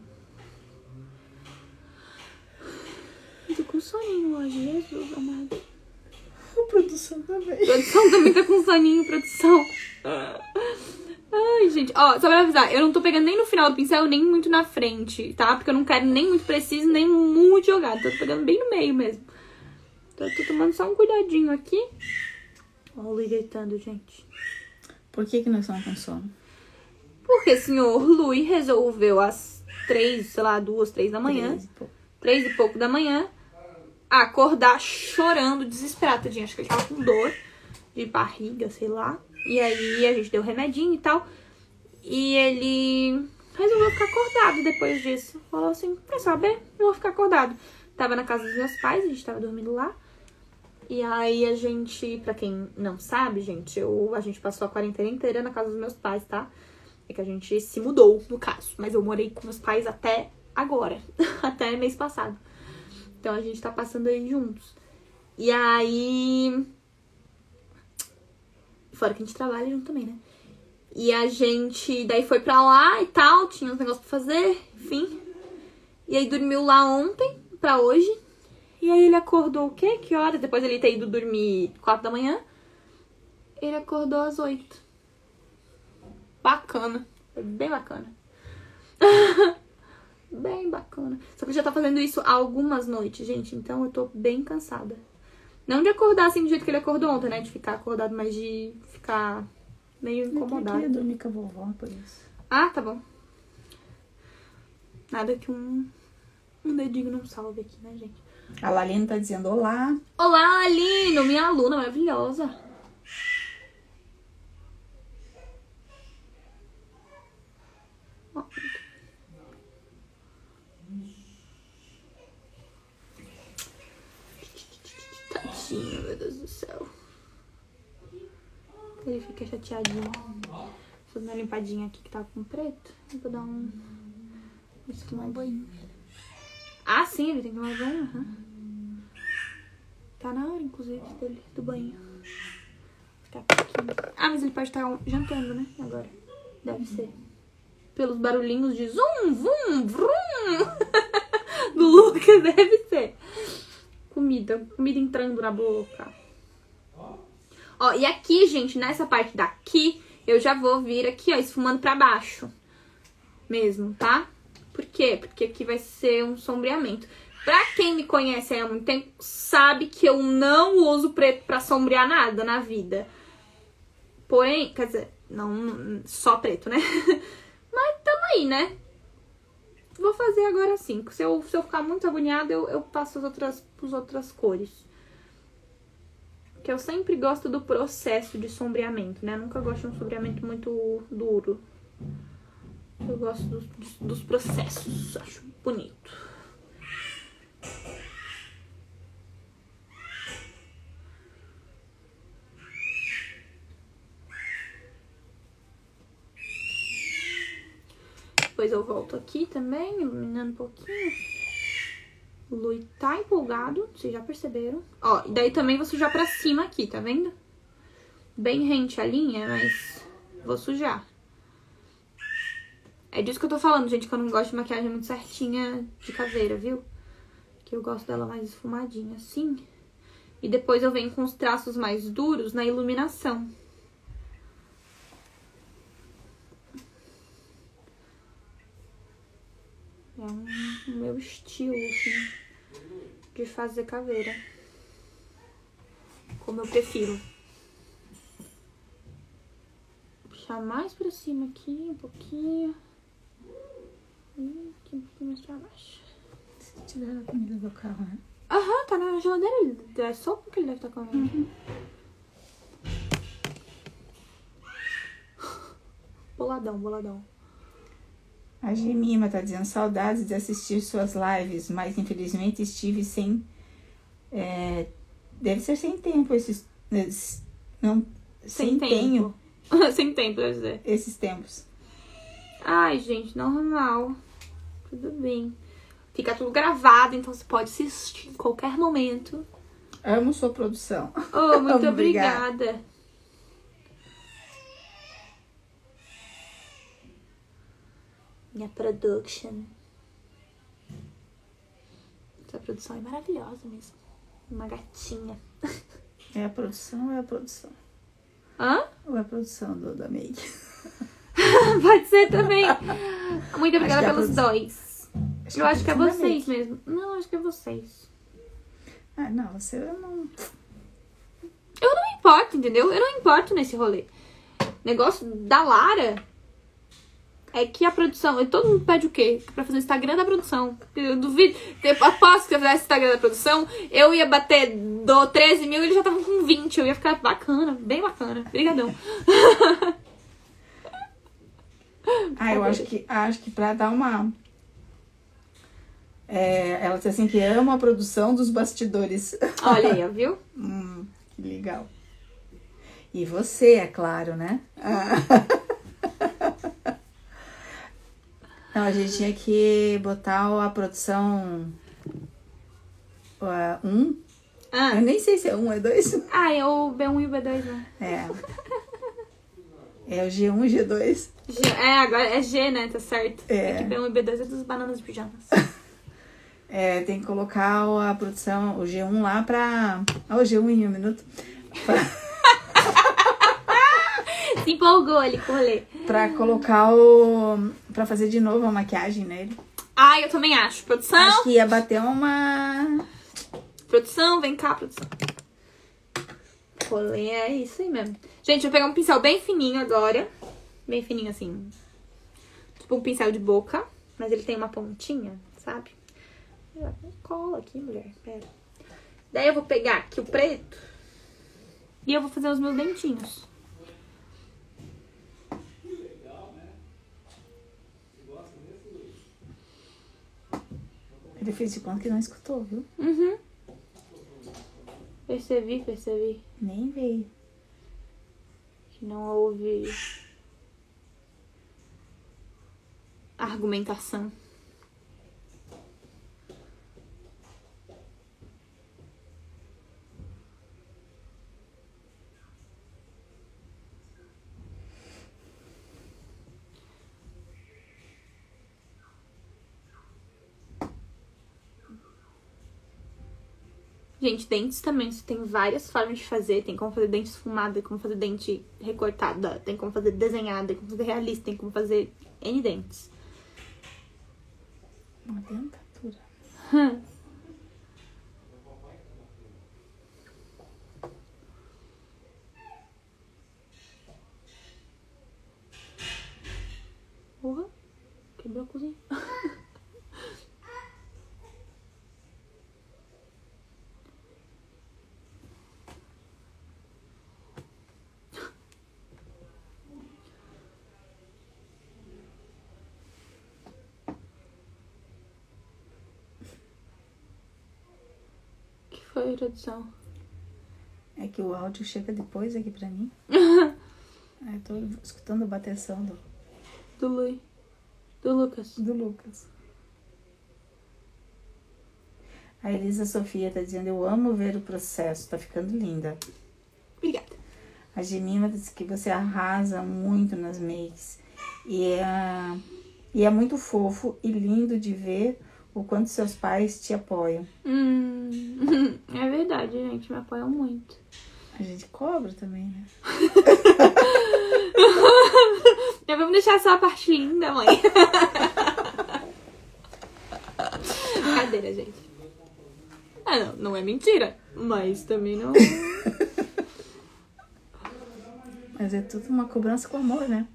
Speaker 1: Eu tô com soninho hoje, Jesus amado.
Speaker 2: A produção também.
Speaker 1: A produção também tá com soninho, produção. Ai, gente, ó, só pra avisar, eu não tô pegando nem no final do pincel, nem muito na frente, tá? Porque eu não quero nem muito preciso, nem muito jogado. Tô pegando bem no meio mesmo. Então eu tô tomando só um cuidadinho aqui. Ó, o Lui gritando, gente.
Speaker 2: Por que nós estamos com sono?
Speaker 1: Porque o senhor Lui resolveu às 3, sei lá, 2, 3 da manhã. 3 e pouco da manhã. Acordar chorando, desesperado, tadinho. Acho que ele tava com dor de barriga, sei lá. E aí a gente deu remedinho e tal. E ele resolveu ficar acordado depois disso. Falou assim, pra saber, eu vou ficar acordado. Tava na casa dos meus pais, a gente tava dormindo lá. E aí a gente, pra quem não sabe, gente, a gente passou a quarentena inteira na casa dos meus pais, tá? É que a gente se mudou, no caso. Mas eu morei com meus pais até agora. Até mês passado. Então a gente tá passando aí juntos. E aí... Fora que a gente trabalha junto também, né? E a gente daí foi pra lá e tal, tinha uns negócios pra fazer, enfim. E aí dormiu lá ontem, pra hoje. E aí ele acordou o quê? Que horas? Depois ele ter ido dormir 4 da manhã. Ele acordou às 8. Bacana. Foi bem bacana. Bem bacana. Só que já tá fazendo isso há algumas noites, gente. Então eu tô bem cansada. Não de acordar assim do jeito que ele acordou ontem, né? De ficar acordado, mas de ficar meio incomodado.
Speaker 2: Eu queria dormir com a vovó, por isso.
Speaker 1: Ah, tá bom. Nada que um dedinho não salve aqui, né, gente?
Speaker 2: A Lalina tá dizendo olá.
Speaker 1: Olá, Alino, minha aluna maravilhosa. Ele fica chateadinho. Fazer uma limpadinha aqui que tá com preto. Eu vou dar um banho. Ah, sim, ele tem que tomar banho. Uhum. Tá na hora, inclusive, dele, do banho. Ficar aqui. Ah, mas ele pode estar jantando, né? Agora. Deve ser. Pelos barulhinhos de zum, vum, vrum. Do Lucas, deve ser. Comida entrando na boca. Ó, e aqui, gente, nessa parte daqui, eu já vou vir aqui, ó, esfumando pra baixo. Mesmo, tá? Por quê? Porque aqui vai ser um sombreamento. Pra quem me conhece há muito tempo, sabe que eu não uso preto pra sombrear nada na vida. Porém, quer dizer, não só preto, né? Mas tamo aí, né? Vou fazer agora assim. Se eu ficar muito agoniada, eu passo as outras cores. Que eu sempre gosto do processo de sombreamento, né? Eu nunca gosto de um sombreamento muito duro. Eu gosto dos processos. Acho bonito. Depois eu volto aqui também, iluminando um pouquinho. O Lui tá empolgado, vocês já perceberam. Ó, e daí também vou sujar pra cima aqui, tá vendo? Bem rente a linha, mas vou sujar. É disso que eu tô falando, gente, que eu não gosto de maquiagem muito certinha de caveira, viu? Que eu gosto dela mais esfumadinha, assim. E depois eu venho com os traços mais duros na iluminação. É o meu estilo, assim, de fazer caveira. Como eu prefiro. Puxar mais pra cima aqui, um pouquinho. E aqui um pouquinho mais pra baixo.
Speaker 2: Se tiver a comida do carro, né?
Speaker 1: Aham, tá na geladeira. É sopa que ele deve estar comendo.
Speaker 2: Uhum.
Speaker 1: Boladão.
Speaker 2: A Gemima tá dizendo saudades de assistir suas lives, mas infelizmente estive sem... deve ser sem tempo esses... Não, sem tempo.
Speaker 1: Sem tempo, deve dizer.
Speaker 2: Esses tempos.
Speaker 1: Ai, gente, normal. Tudo bem. Fica tudo gravado, então você pode assistir em qualquer momento.
Speaker 2: Amo sua produção.
Speaker 1: Oh, muito obrigada. Minha production. Essa produção é maravilhosa mesmo. Uma gatinha.
Speaker 2: É a produção ou é a produção?
Speaker 1: Hã?
Speaker 2: Ou é a produção da make?
Speaker 1: Pode ser também. Muito obrigada
Speaker 2: Acho que é
Speaker 1: pelos dois. Eu acho que é
Speaker 2: produção da
Speaker 1: vocês
Speaker 2: make.
Speaker 1: mesmo. Não, acho que é vocês.
Speaker 2: Ah, não, você não...
Speaker 1: Eu não importo, entendeu? Eu não importo nesse rolê. Negócio da Lara é que a produção... Todo mundo pede o quê? Pra fazer o Instagram da produção. Eu duvido. Eu aposto que se eu fizesse o Instagram da produção, eu ia bater 13 mil e eles já estavam com 20. Eu ia ficar bacana, bem bacana. Obrigadão.
Speaker 2: Ah, eu acho que pra dar uma... ela diz assim que ama a produção dos bastidores.
Speaker 1: Olha aí, ó, viu?
Speaker 2: Que legal. E você, é claro, né? Não, a gente tinha que botar a produção 1. Eu nem sei se é 1 ou é 2.
Speaker 1: Ah, é o B1 e o B2, né?
Speaker 2: É o G1 e G2.
Speaker 1: Agora é G, né? Tá certo.
Speaker 2: É.
Speaker 1: É que B1 e B2 é dos bananas de pijamas.
Speaker 2: Tem que colocar a produção, o G1 lá pra... o G1 em 1 minuto.
Speaker 1: Se empolgou ali com o rolê.
Speaker 2: Pra colocar pra fazer de novo a maquiagem nele.
Speaker 1: Ah, eu também acho. Produção.
Speaker 2: Acho que ia bater uma...
Speaker 1: Produção, vem cá, produção. Rolê é isso aí mesmo. Gente, eu vou pegar um pincel bem fininho agora. Bem fininho assim. Tipo um pincel de boca. Mas ele tem uma pontinha, sabe? Cola aqui, mulher. Pera. Daí eu vou pegar aqui o preto. E eu vou fazer os meus dentinhos.
Speaker 2: Ele fez de conta que não escutou, viu?
Speaker 1: Uhum. Percebi.
Speaker 2: Nem veio.
Speaker 1: que não houve argumentação. Gente, dentes também, você tem várias formas de fazer. Tem como fazer dente esfumado, tem como fazer dente recortada, tem como fazer desenhada, tem como fazer realista, tem como fazer N dentes.
Speaker 2: Uma dentadura.
Speaker 1: Porra, quebrou a cozinha. Foi a tradução.
Speaker 2: É que o áudio chega depois aqui pra mim. Eu tô escutando a bateção
Speaker 1: Do Lucas.
Speaker 2: do Lucas. A Elisa Sofia tá dizendo, eu amo ver o processo, tá ficando linda.
Speaker 1: Obrigada.
Speaker 2: A Gemima disse que você arrasa muito nas makes. E é muito fofo e lindo de ver o quanto seus pais te apoiam.
Speaker 1: É verdade, gente. Me apoiam muito.
Speaker 2: A gente cobra também, né?
Speaker 1: Já vamos deixar só a parte linda, mãe. Brincadeira, gente. Ah, não é mentira. Mas também não...
Speaker 2: Mas é tudo uma cobrança com amor, né?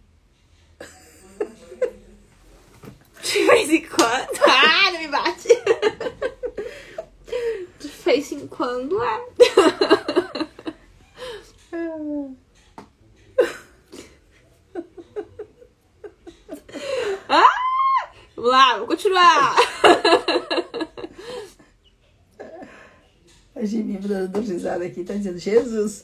Speaker 1: De vez em quando. Ah, não me bate. De vez em quando é. Vamos lá, vamos continuar.
Speaker 2: A Gemima dando risada aqui tá dizendo, Jesus.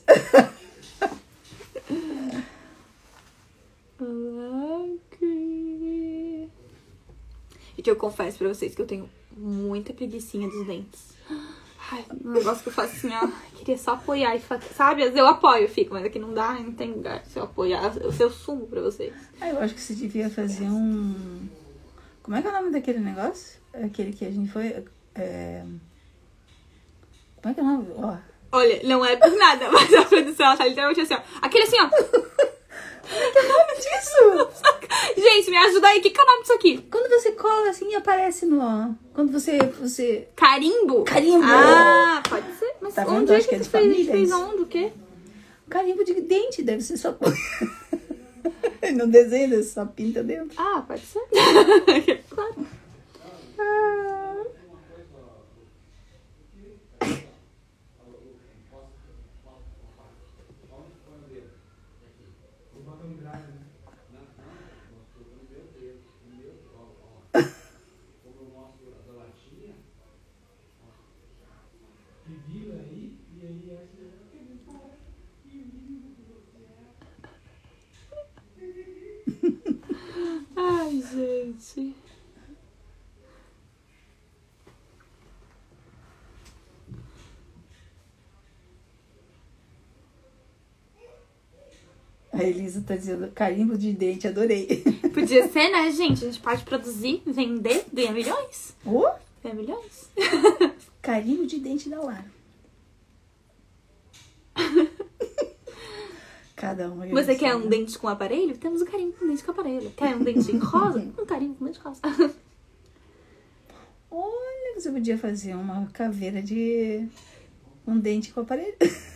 Speaker 1: E eu confesso pra vocês que eu tenho muita preguicinha dos dentes. Ai, um negócio que eu faço assim, ó. Queria só apoiar e sabe? Às vezes eu apoio, fico, mas aqui não dá, não tem lugar. Se eu apoiar, eu sumo pra vocês.
Speaker 2: Eu acho que você devia fazer um... Como é que é o nome daquele negócio? Aquele que a gente foi... Como é que é o nome? Ó.
Speaker 1: Olha, não é por nada, mas a produção ela tá literalmente assim, ó. Aquele assim, ó.
Speaker 2: Como é que é o nome disso?
Speaker 1: Gente, me ajuda aí. Que é o nome disso aqui?
Speaker 2: Quando você cola assim, aparece no... Quando você...
Speaker 1: Carimbo?
Speaker 2: Carimbo!
Speaker 1: Ah, pode ser. Mas
Speaker 2: Tá vendo?
Speaker 1: onde é
Speaker 2: Acho
Speaker 1: que
Speaker 2: que é de
Speaker 1: você fez? A gente
Speaker 2: família
Speaker 1: fez
Speaker 2: isso.
Speaker 1: onde? O quê?
Speaker 2: Carimbo de dente, deve ser só... No desenho desse só pinta dentro.
Speaker 1: Ah, pode ser. Claro. Ai, gente.
Speaker 2: A Elisa tá dizendo, carimbo de dente, adorei.
Speaker 1: Podia ser, né, gente? A gente pode produzir, vender, ganhar milhões. Ganhar milhões.
Speaker 2: Carimbo de dente da Lara. Cada um.
Speaker 1: Você quer um dente com aparelho? Temos um carimbo com dente com aparelho. Quer um dente rosa? Um carimbo com dente rosa.
Speaker 2: Olha, você podia fazer uma caveira de um dente com aparelho.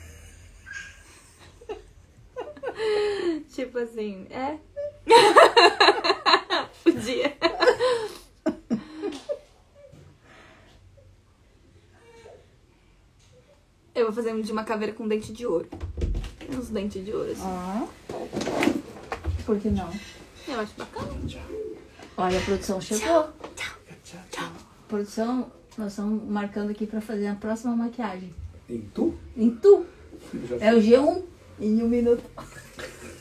Speaker 1: Tipo assim, Podia. Eu vou fazer de uma caveira com dente de ouro. Uns dentes de ouro, assim.
Speaker 2: Por que não?
Speaker 1: Eu acho bacana.
Speaker 2: Olha, a produção chegou. Tchau. Produção, nós estamos marcando aqui pra fazer a próxima maquiagem.
Speaker 3: Em tu?
Speaker 2: Em tu. É o G1 em 1 minuto.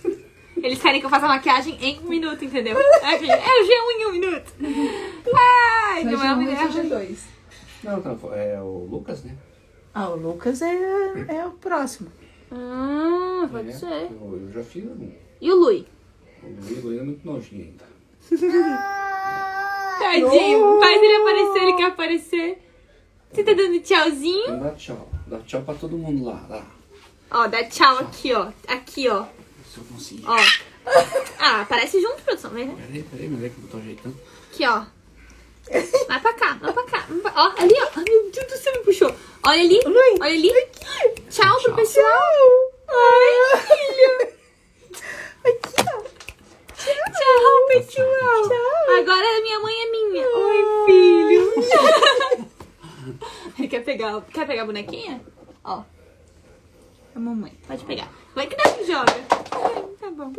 Speaker 1: Eles querem que eu faça a maquiagem em 1 minuto, entendeu? É o G1 em 1 minuto. Ai, não é uma ideia.
Speaker 2: G2.
Speaker 3: Não, é o Lucas, né?
Speaker 2: Ah, o Lucas é o próximo.
Speaker 1: Pode ser.
Speaker 3: Eu já fiz um.
Speaker 1: E o Lui?
Speaker 3: O Luiz é muito nojinho ainda.
Speaker 1: Tadinho. Faz ele aparecer, ele quer aparecer. Você tá dando tchauzinho?
Speaker 3: Dá tchau. Dá tchau pra todo mundo lá.
Speaker 1: Ó, dá tchau aqui, ó. Aqui, ó.
Speaker 3: Se eu conseguir.
Speaker 1: Ó. Ah, aparece junto, produção, vem, né?
Speaker 3: Peraí, mas é que eu tô ajeitando.
Speaker 1: Aqui, ó. Vai pra cá, vai pra cá. Ó, ali, ó. Ai, meu Deus do céu, me puxou. Olha ali, olha ali. Tchau pro pessoal. Ai, filho.
Speaker 2: Aqui, ó.
Speaker 1: Tchau, pessoal.
Speaker 2: Tchau.
Speaker 1: Agora minha mãe é minha. Oi, filho. Ele quer pegar a bonequinha? Ó. A mamãe. Pode pegar. Vai que não joga. Ai, tá bom.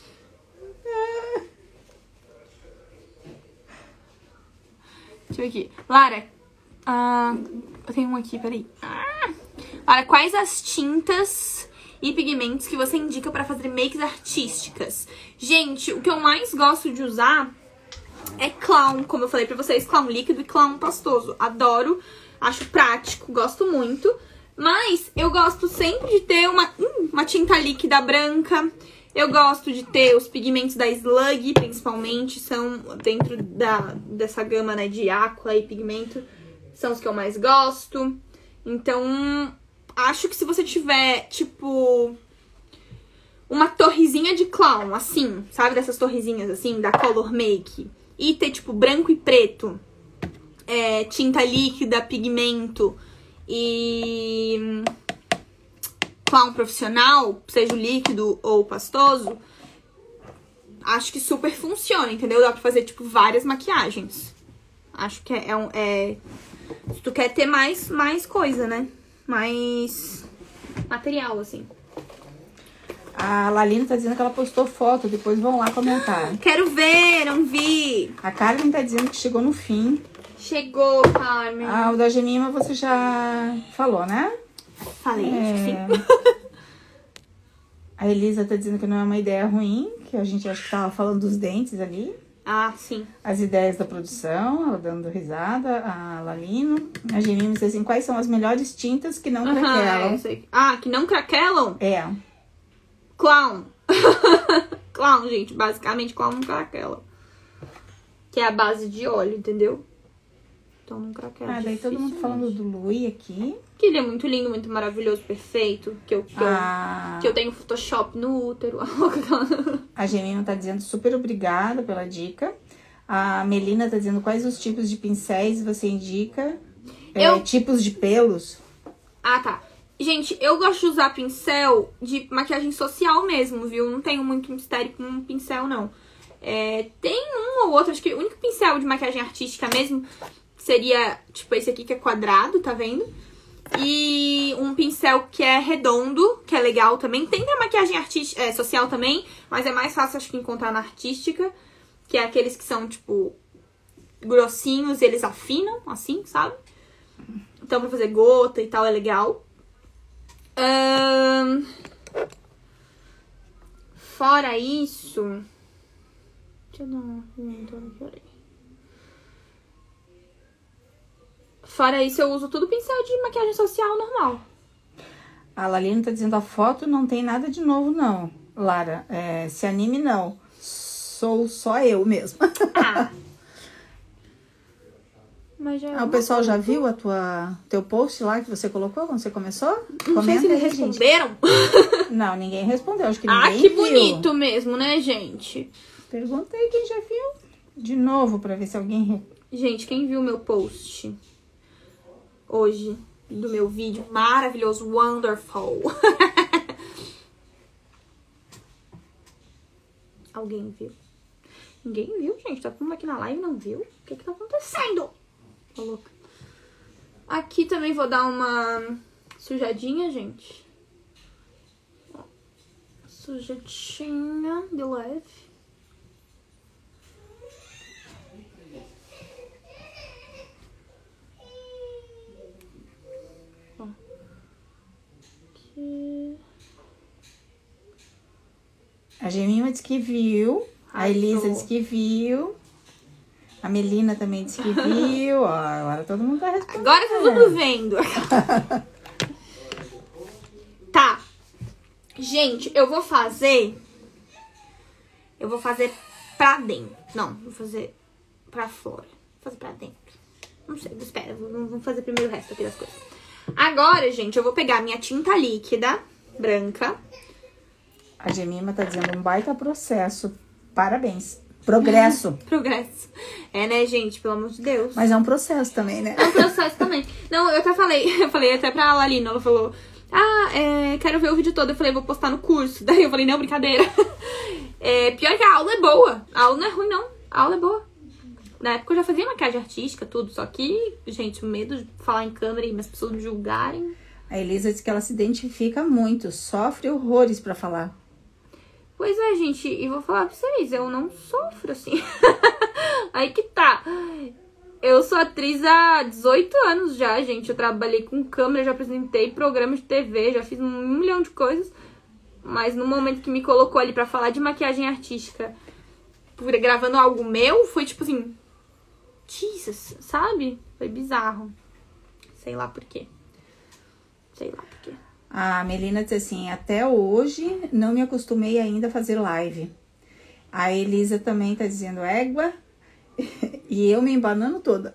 Speaker 1: Deixa eu ver aqui. Lara, eu tenho um aqui, peraí. Lara, quais as tintas e pigmentos que você indica pra fazer makes artísticas? Gente, o que eu mais gosto de usar é clown, como eu falei pra vocês, clown líquido e clown pastoso. Adoro, acho prático, gosto muito. Mas eu gosto sempre de ter uma tinta líquida branca. Eu gosto de ter os pigmentos da Slug, principalmente, são dentro dessa gama, né, de aqua e pigmento, são os que eu mais gosto. Então, acho que se você tiver, tipo, uma torrezinha de clown, assim, sabe, dessas torrezinhas, assim, da Color Make, e ter, tipo, branco e preto, tinta líquida, pigmento e clown profissional, seja o líquido ou pastoso, acho que super funciona, entendeu? Dá pra fazer, tipo, várias maquiagens. Acho que se tu quer ter mais coisa, né? Mais material, assim.
Speaker 2: A Lalina tá dizendo que ela postou foto, depois vão lá comentar.
Speaker 1: Quero ver, não vi.
Speaker 2: A Carmen tá dizendo que chegou no fim.
Speaker 1: Chegou, Carmen.
Speaker 2: Ah, o da Gemima você já falou, né?
Speaker 1: Falei, acho que sim.
Speaker 2: A Elisa tá dizendo que não é uma ideia ruim, que a gente acho que tava falando dos dentes ali.
Speaker 1: Ah, sim.
Speaker 2: As ideias da produção, ela dando risada, a Lalino. A Gemima diz assim, quais são as melhores tintas que não craquelam?
Speaker 1: Que não craquelam?
Speaker 2: É.
Speaker 1: Clown. Clown, gente. Basicamente, clown não craquela. Que é a base de óleo, entendeu? Então não craquela.
Speaker 2: Ah, daí todo mundo falando do Lui aqui.
Speaker 1: Que ele é muito lindo, muito maravilhoso, perfeito. Que eu tenho Photoshop no útero.
Speaker 2: A Gemima tá dizendo super obrigada pela dica. A Melina tá dizendo quais os tipos de pincéis você indica. Tipos de pelos.
Speaker 1: Ah, tá. Gente, eu gosto de usar pincel de maquiagem social mesmo, viu? Não tenho muito mistério com um pincel, não. Tem um ou outro, acho que o único pincel de maquiagem artística mesmo seria, tipo, esse aqui que é quadrado, tá vendo? E um pincel que é redondo, que é legal também. Tem pra maquiagem social também, mas é mais fácil, acho que, encontrar na artística. Que é aqueles que são, tipo, grossinhos e eles afinam, assim, sabe? Então, pra fazer gota e tal, é legal. Fora isso... Deixa eu dar uma pergunta aqui. Fora isso, eu uso tudo pincel de maquiagem social normal.
Speaker 2: A Lalina tá dizendo, a foto não tem nada de novo, não. Lara, se anime, não. Sou só eu mesmo.
Speaker 1: Mas já
Speaker 2: o pessoal já viu teu post lá que você colocou quando você começou?
Speaker 1: Não sei se eles responderam.
Speaker 2: Não, ninguém respondeu. Acho que ninguém
Speaker 1: que
Speaker 2: viu.
Speaker 1: bonito mesmo, né, gente?
Speaker 2: Perguntei quem já viu. De novo, pra ver se alguém...
Speaker 1: Gente, quem viu meu post hoje, do meu vídeo maravilhoso, wonderful. Alguém viu? Ninguém viu, gente. Tá todo mundo aqui na live e não viu? O que tá acontecendo? Tô louca. Aqui também vou dar uma sujadinha, gente. Sujadinha de leve. Aqui.
Speaker 2: A Gemima disse que viu. A Elisa disse que viu. A Melina também disse que viu. Ó, agora todo mundo tá respondendo.
Speaker 1: Agora tá todo mundo vendo. Tá. Gente, eu vou fazer pra dentro. Não, vou fazer pra fora. Vou fazer pra dentro. Não sei, espera. Vamos fazer primeiro o resto aqui das coisas. Agora, gente, eu vou pegar minha tinta líquida branca.
Speaker 2: A Gemima tá dizendo um baita processo. Parabéns. Progresso.
Speaker 1: Progresso. É, né, gente? Pelo amor de Deus.
Speaker 2: Mas é um processo também, né?
Speaker 1: É um processo também. Não, eu até falei até pra Lalina, ela falou, quero ver o vídeo todo. Eu falei, vou postar no curso. Daí eu falei, não, brincadeira. Pior que a aula é boa. A aula não é ruim, não. A aula é boa. Na época eu já fazia maquiagem artística, tudo. Só que, gente, o medo de falar em câmera e as pessoas me julgarem.
Speaker 2: A Elisa disse que ela se identifica muito. Sofre horrores pra falar.
Speaker 1: Pois é, gente, e vou falar pra vocês, eu não sofro assim. Aí que tá. Eu sou atriz há 18 anos já, gente. Eu trabalhei com câmera, já apresentei programas de TV, já fiz 1 milhão de coisas. Mas no momento que me colocou ali pra falar de maquiagem artística, gravando algo meu, foi tipo assim... Jesus, sabe? Foi bizarro. Sei lá por quê. Sei lá por quê.
Speaker 2: A Melina disse assim, até hoje não me acostumei ainda a fazer live. A Elisa também tá dizendo égua e eu me embanando toda.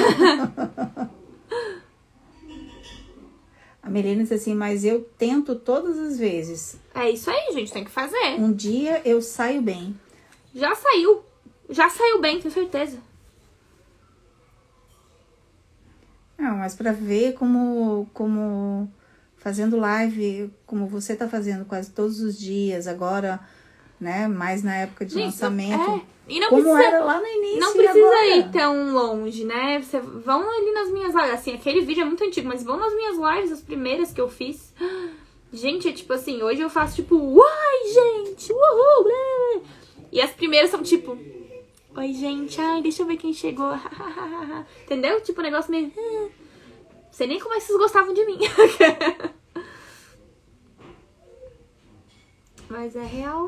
Speaker 2: A Melina disse assim, mas eu tento todas as vezes.
Speaker 1: É isso aí, gente, tem que fazer.
Speaker 2: Um dia eu saio bem.
Speaker 1: Já saiu. Já saiu bem, tenho certeza.
Speaker 2: Não, mas pra ver como fazendo live, como você tá fazendo quase todos os dias, agora, né, mais na época de lançamento.
Speaker 1: E não
Speaker 2: como
Speaker 1: precisa,
Speaker 2: era lá no início.
Speaker 1: não precisa
Speaker 2: agora.
Speaker 1: ir tão longe, né? Vão ali nas minhas lives. Assim, aquele vídeo é muito antigo, mas vão nas minhas lives, as primeiras que eu fiz. Gente, é tipo assim, hoje eu faço tipo, uai, gente, uhul, né? E as primeiras são tipo, oi, gente, ai, deixa eu ver quem chegou. Entendeu? Tipo, um negócio meio... sei nem como é que vocês gostavam de mim. Mas é real.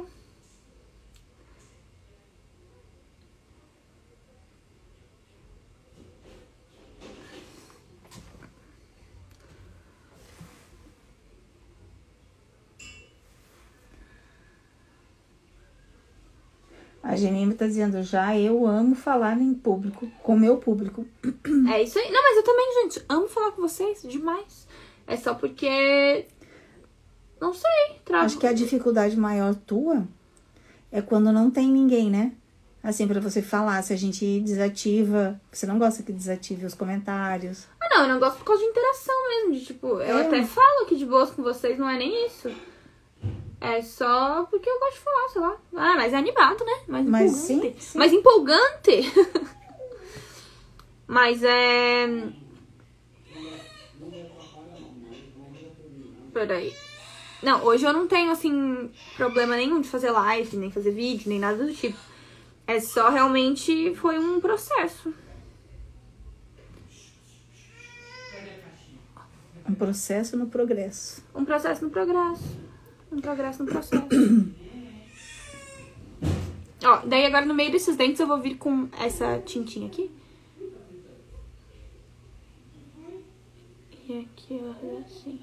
Speaker 2: A Gemima tá dizendo, já eu amo falar em público, com o meu público.
Speaker 1: É isso aí. Não, mas eu também, gente, amo falar com vocês demais. É só porque... não sei.
Speaker 2: Acho que a dificuldade maior tua é quando não tem ninguém, né? Assim, pra você falar, se a gente desativa... Você não gosta que desative os comentários.
Speaker 1: Ah, não, eu não gosto por causa de interação mesmo. De, tipo, eu até falo aqui de boas com vocês, não é nem isso. É só porque eu gosto de falar, sei lá. Ah, mas é animado, né? Mais empolgante.
Speaker 2: Sim.
Speaker 1: Mais empolgante. Mas é... peraí. Não, hoje eu não tenho, assim, problema nenhum de fazer live, nem fazer vídeo, nem nada do tipo. É só realmente foi um processo.
Speaker 2: Um processo no progresso.
Speaker 1: Um processo no progresso. Um progresso no processo. Ó, daí agora no meio desses dentes eu vou vir com essa tintinha aqui. E aqui, ó, assim.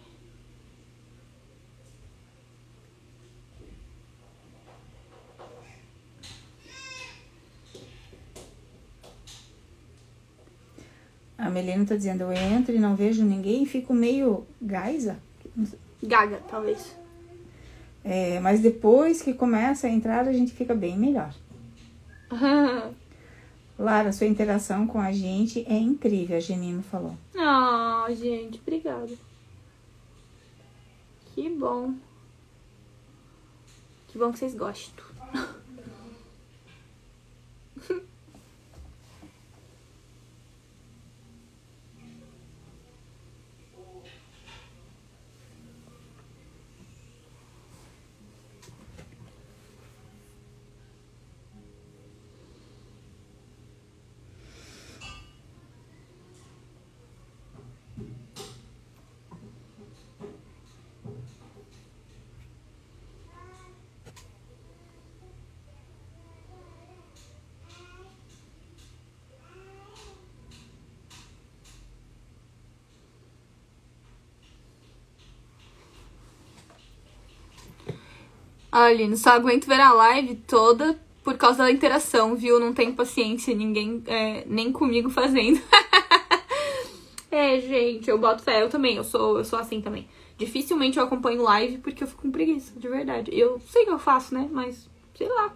Speaker 2: A Melina tá dizendo, eu entro e não vejo ninguém e fico meio gaisa.
Speaker 1: Gaga, talvez.
Speaker 2: É, mas depois que começa a entrar, a gente fica bem melhor. Lara, sua interação com a gente é incrível, a Gemima falou.
Speaker 1: Ah, gente, obrigada. Que bom. Que bom que vocês gostam. Aline, só aguento ver a live toda por causa da interação, viu? Não tenho paciência, ninguém, nem comigo fazendo. Gente, eu boto fé, eu também, eu sou assim também. Dificilmente eu acompanho live porque eu fico com preguiça, de verdade. Eu sei que eu faço, né? Mas, sei lá.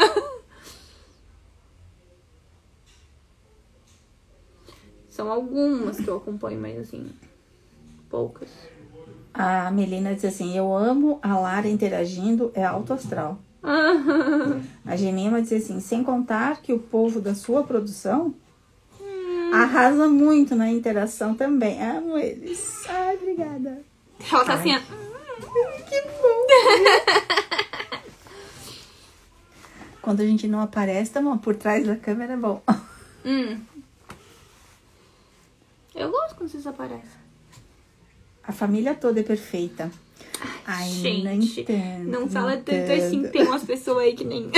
Speaker 1: São algumas que eu acompanho, mas assim, poucas.
Speaker 2: A Melina diz assim, eu amo a Lara interagindo, é alto astral. A Gemima diz assim, sem contar que o povo da sua produção arrasa muito na interação também. Amo eles. Ai, obrigada.
Speaker 1: Ela tá assim,
Speaker 2: que bom. Quando a gente não aparece, tá bom. Por trás da câmera é bom.
Speaker 1: Eu gosto quando vocês aparecem.
Speaker 2: A família toda é perfeita. Ai,
Speaker 1: gente,
Speaker 2: não entendo.
Speaker 1: Não fala tanto assim, tem umas pessoas aí que nem...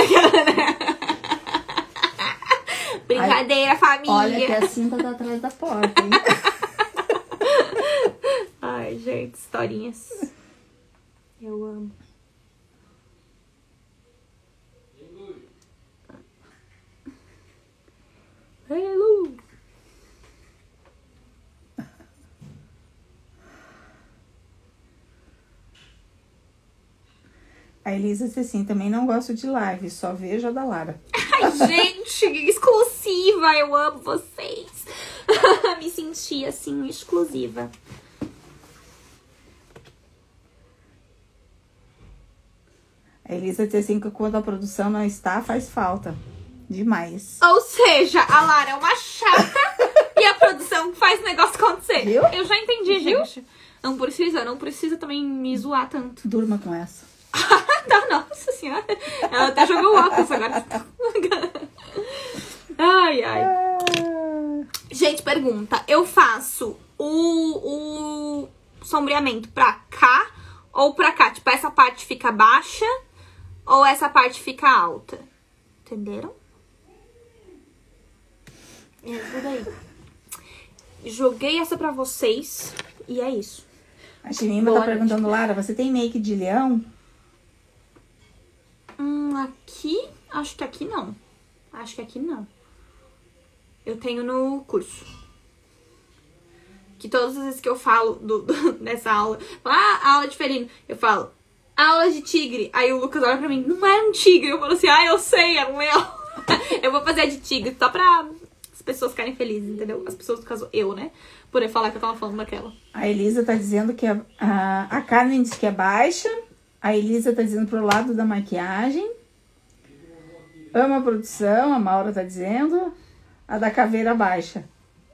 Speaker 1: Brincadeira,
Speaker 2: ai,
Speaker 1: família.
Speaker 2: Olha que a cinta tá atrás da porta, hein?
Speaker 1: Ai, gente, historinhas. Eu amo. Hello.
Speaker 2: A Elisa disse assim, também não gosto de live, só vejo a da Lara.
Speaker 1: Ai, gente, exclusiva, eu amo vocês. Me senti, assim, exclusiva.
Speaker 2: A Elisa disse assim que quando a produção não está, faz falta. Demais.
Speaker 1: Ou seja, a Lara é uma chata e a produção faz o negócio acontecer.
Speaker 2: Viu?
Speaker 1: Eu já entendi, gente. Não precisa também me zoar tanto.
Speaker 2: Durma com essa.
Speaker 1: Tá, nossa senhora. Ela até jogou o óculos agora. Ai, ai. Gente, pergunta. Eu faço o sombreamento pra cá ou pra cá? Tipo, essa parte fica baixa ou essa parte fica alta? Entenderam? Ajuda aí. Joguei essa pra vocês e é isso.
Speaker 2: A Chimima tá perguntando, Lara, você tem make de leão?
Speaker 1: Aqui? Acho que aqui não. Acho que aqui não. Eu tenho no curso. Que todas as vezes que eu falo nessa aula, aula de felino, eu falo, aula de tigre. Aí o Lucas olha pra mim, não é um tigre. Eu falo assim, eu sei, é um leão. Eu vou fazer a de tigre só pra as pessoas ficarem felizes, entendeu? As pessoas, no caso, eu, né? Poder falar que eu tava falando daquela.
Speaker 2: A Elisa tá dizendo que a Carmen diz que é baixa. A Elisa tá dizendo pro lado da maquiagem. Ama a produção, a Maura tá dizendo. A da caveira baixa.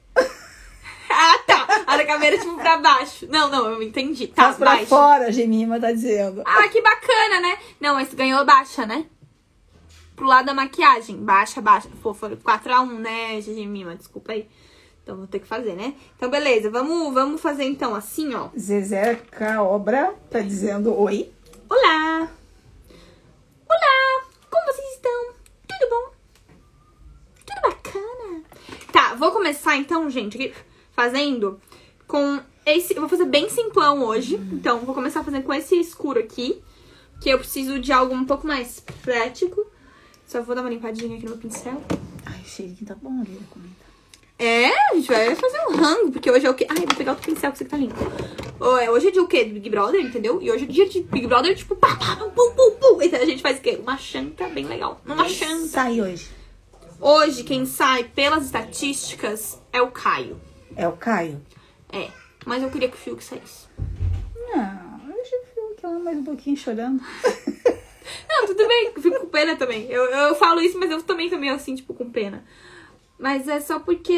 Speaker 1: Tá. A da caveira, tipo, pra baixo. Não, eu entendi. Tá,
Speaker 2: faz pra
Speaker 1: baixa.
Speaker 2: fora, a Gemima tá dizendo.
Speaker 1: Que bacana, né? Não, mas tu ganhou baixa, né? Pro lado da maquiagem. Baixa. Pô, foi 4-1, né, Gemima? Desculpa aí. Então, vou ter que fazer, né? Então, beleza. Vamos fazer, então, assim, ó.
Speaker 2: Zezé Caobra tá dizendo oi.
Speaker 1: Olá! Olá! Como vocês estão? Tudo bom? Tudo bacana? Tá, vou começar então, gente, aqui, fazendo com esse... Eu vou fazer bem simplão hoje. Então, vou começar fazendo com esse escuro aqui. Que eu preciso de algo um pouco mais prático. Só vou dar uma limpadinha aqui no meu pincel.
Speaker 2: Ai, o cheirinho tá bom ali da comida.
Speaker 1: A gente vai fazer um rango, porque hoje é o quê? Vou pegar outro pincel que você tá limpo. Hoje é dia o quê? De Big Brother, entendeu? E hoje é dia de Big Brother, tipo, pá, pum, pum, pum. Então a gente faz o quê? Uma chanta bem legal. Uma chanta.
Speaker 2: Sai hoje.
Speaker 1: Hoje, quem sai pelas estatísticas é o Caio.
Speaker 2: É o Caio?
Speaker 1: Mas eu queria que o Fiuk saísse.
Speaker 2: Não, eu já vi que ela mais um pouquinho chorando.
Speaker 1: Não, tudo bem, eu fico com pena também. Eu falo isso, mas eu também tô meio assim, tipo, com pena. Mas é só porque...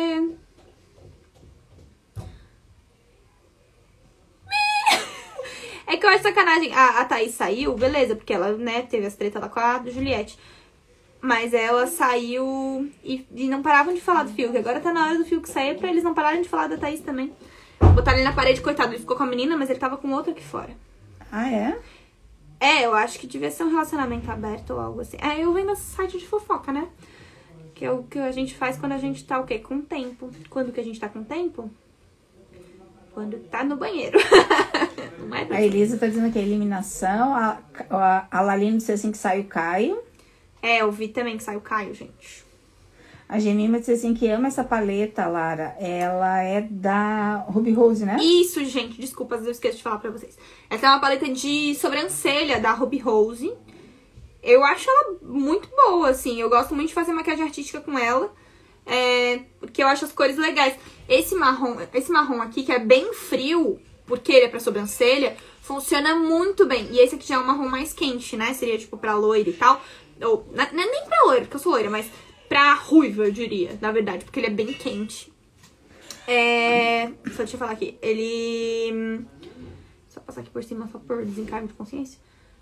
Speaker 1: É que eu acho sacanagem. A Thaís saiu, beleza, porque ela, né, teve as tretas lá com a Juliette. Mas ela saiu e não paravam de falar do Fiuk. Agora tá na hora do Fiuk sair pra eles não pararem de falar da Thaís também. Botaram ele na parede, coitado. Ele ficou com a menina, mas ele tava com outra aqui fora.
Speaker 2: Ah, é?
Speaker 1: Eu acho que devia ser um relacionamento aberto ou algo assim. Eu venho desse site de fofoca, né? Que é o que a gente faz quando a gente tá, o quê? Com tempo. Quando que a gente tá com tempo? Quando tá no banheiro. Não é
Speaker 2: A Elisa tá dizendo que é eliminação. A Laline disse assim que sai o Caio.
Speaker 1: É, eu vi também que sai o Caio, gente.
Speaker 2: A Gemima disse assim que ama essa paleta, Lara. Ela é da Ruby Rose, né?
Speaker 1: Isso, gente. Desculpa, eu esqueço de falar pra vocês. Essa é uma paleta de sobrancelha da Ruby Rose. Eu acho ela muito boa, assim. Eu gosto muito de fazer maquiagem artística com ela. Porque eu acho as cores legais. Esse marrom aqui, que é bem frio, porque ele é pra sobrancelha, funciona muito bem. E esse aqui já é um marrom mais quente, né? Seria tipo pra loira e tal. Ou, não é nem pra loira, porque eu sou loira, mas pra ruiva, eu diria, na verdade, porque ele é bem quente. Deixa eu falar aqui. Ele... Só passar aqui por cima, só por desencargo de consciência.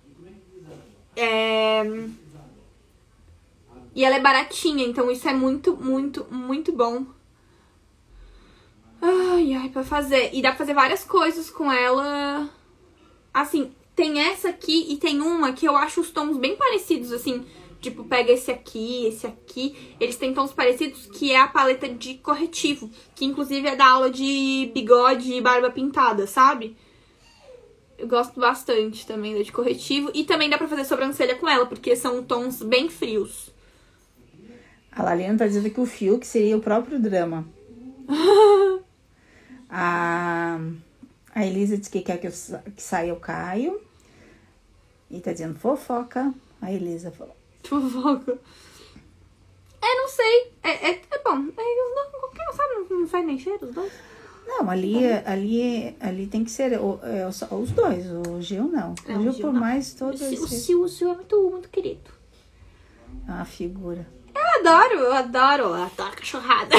Speaker 1: E ela é baratinha, então isso é muito, muito, muito bom. Ai, pra fazer. E dá pra fazer várias coisas com ela. Assim, tem essa aqui e tem uma que eu acho os tons bem parecidos, assim. Tipo, pega esse aqui. Eles têm tons parecidos, que é a paleta de corretivo. Que inclusive é da aula de bigode e barba pintada, sabe? Eu gosto bastante também da de corretivo. E também dá pra fazer sobrancelha com ela, porque são tons bem frios.
Speaker 2: A Laliana tá dizendo que o Fiuk seria o próprio drama. A Elisa disse que quer que saia o Caio. E tá dizendo fofoca. A Elisa falou.
Speaker 1: Fofoca. Não sei. É bom. Qualquer um sabe, não faz nem cheiro os dois.
Speaker 2: Não, ali tem que ser os dois. O Gil não. O Gil por mais todo
Speaker 1: o Gil é muito, muito querido.
Speaker 2: É uma figura.
Speaker 1: Eu adoro a cachorrada.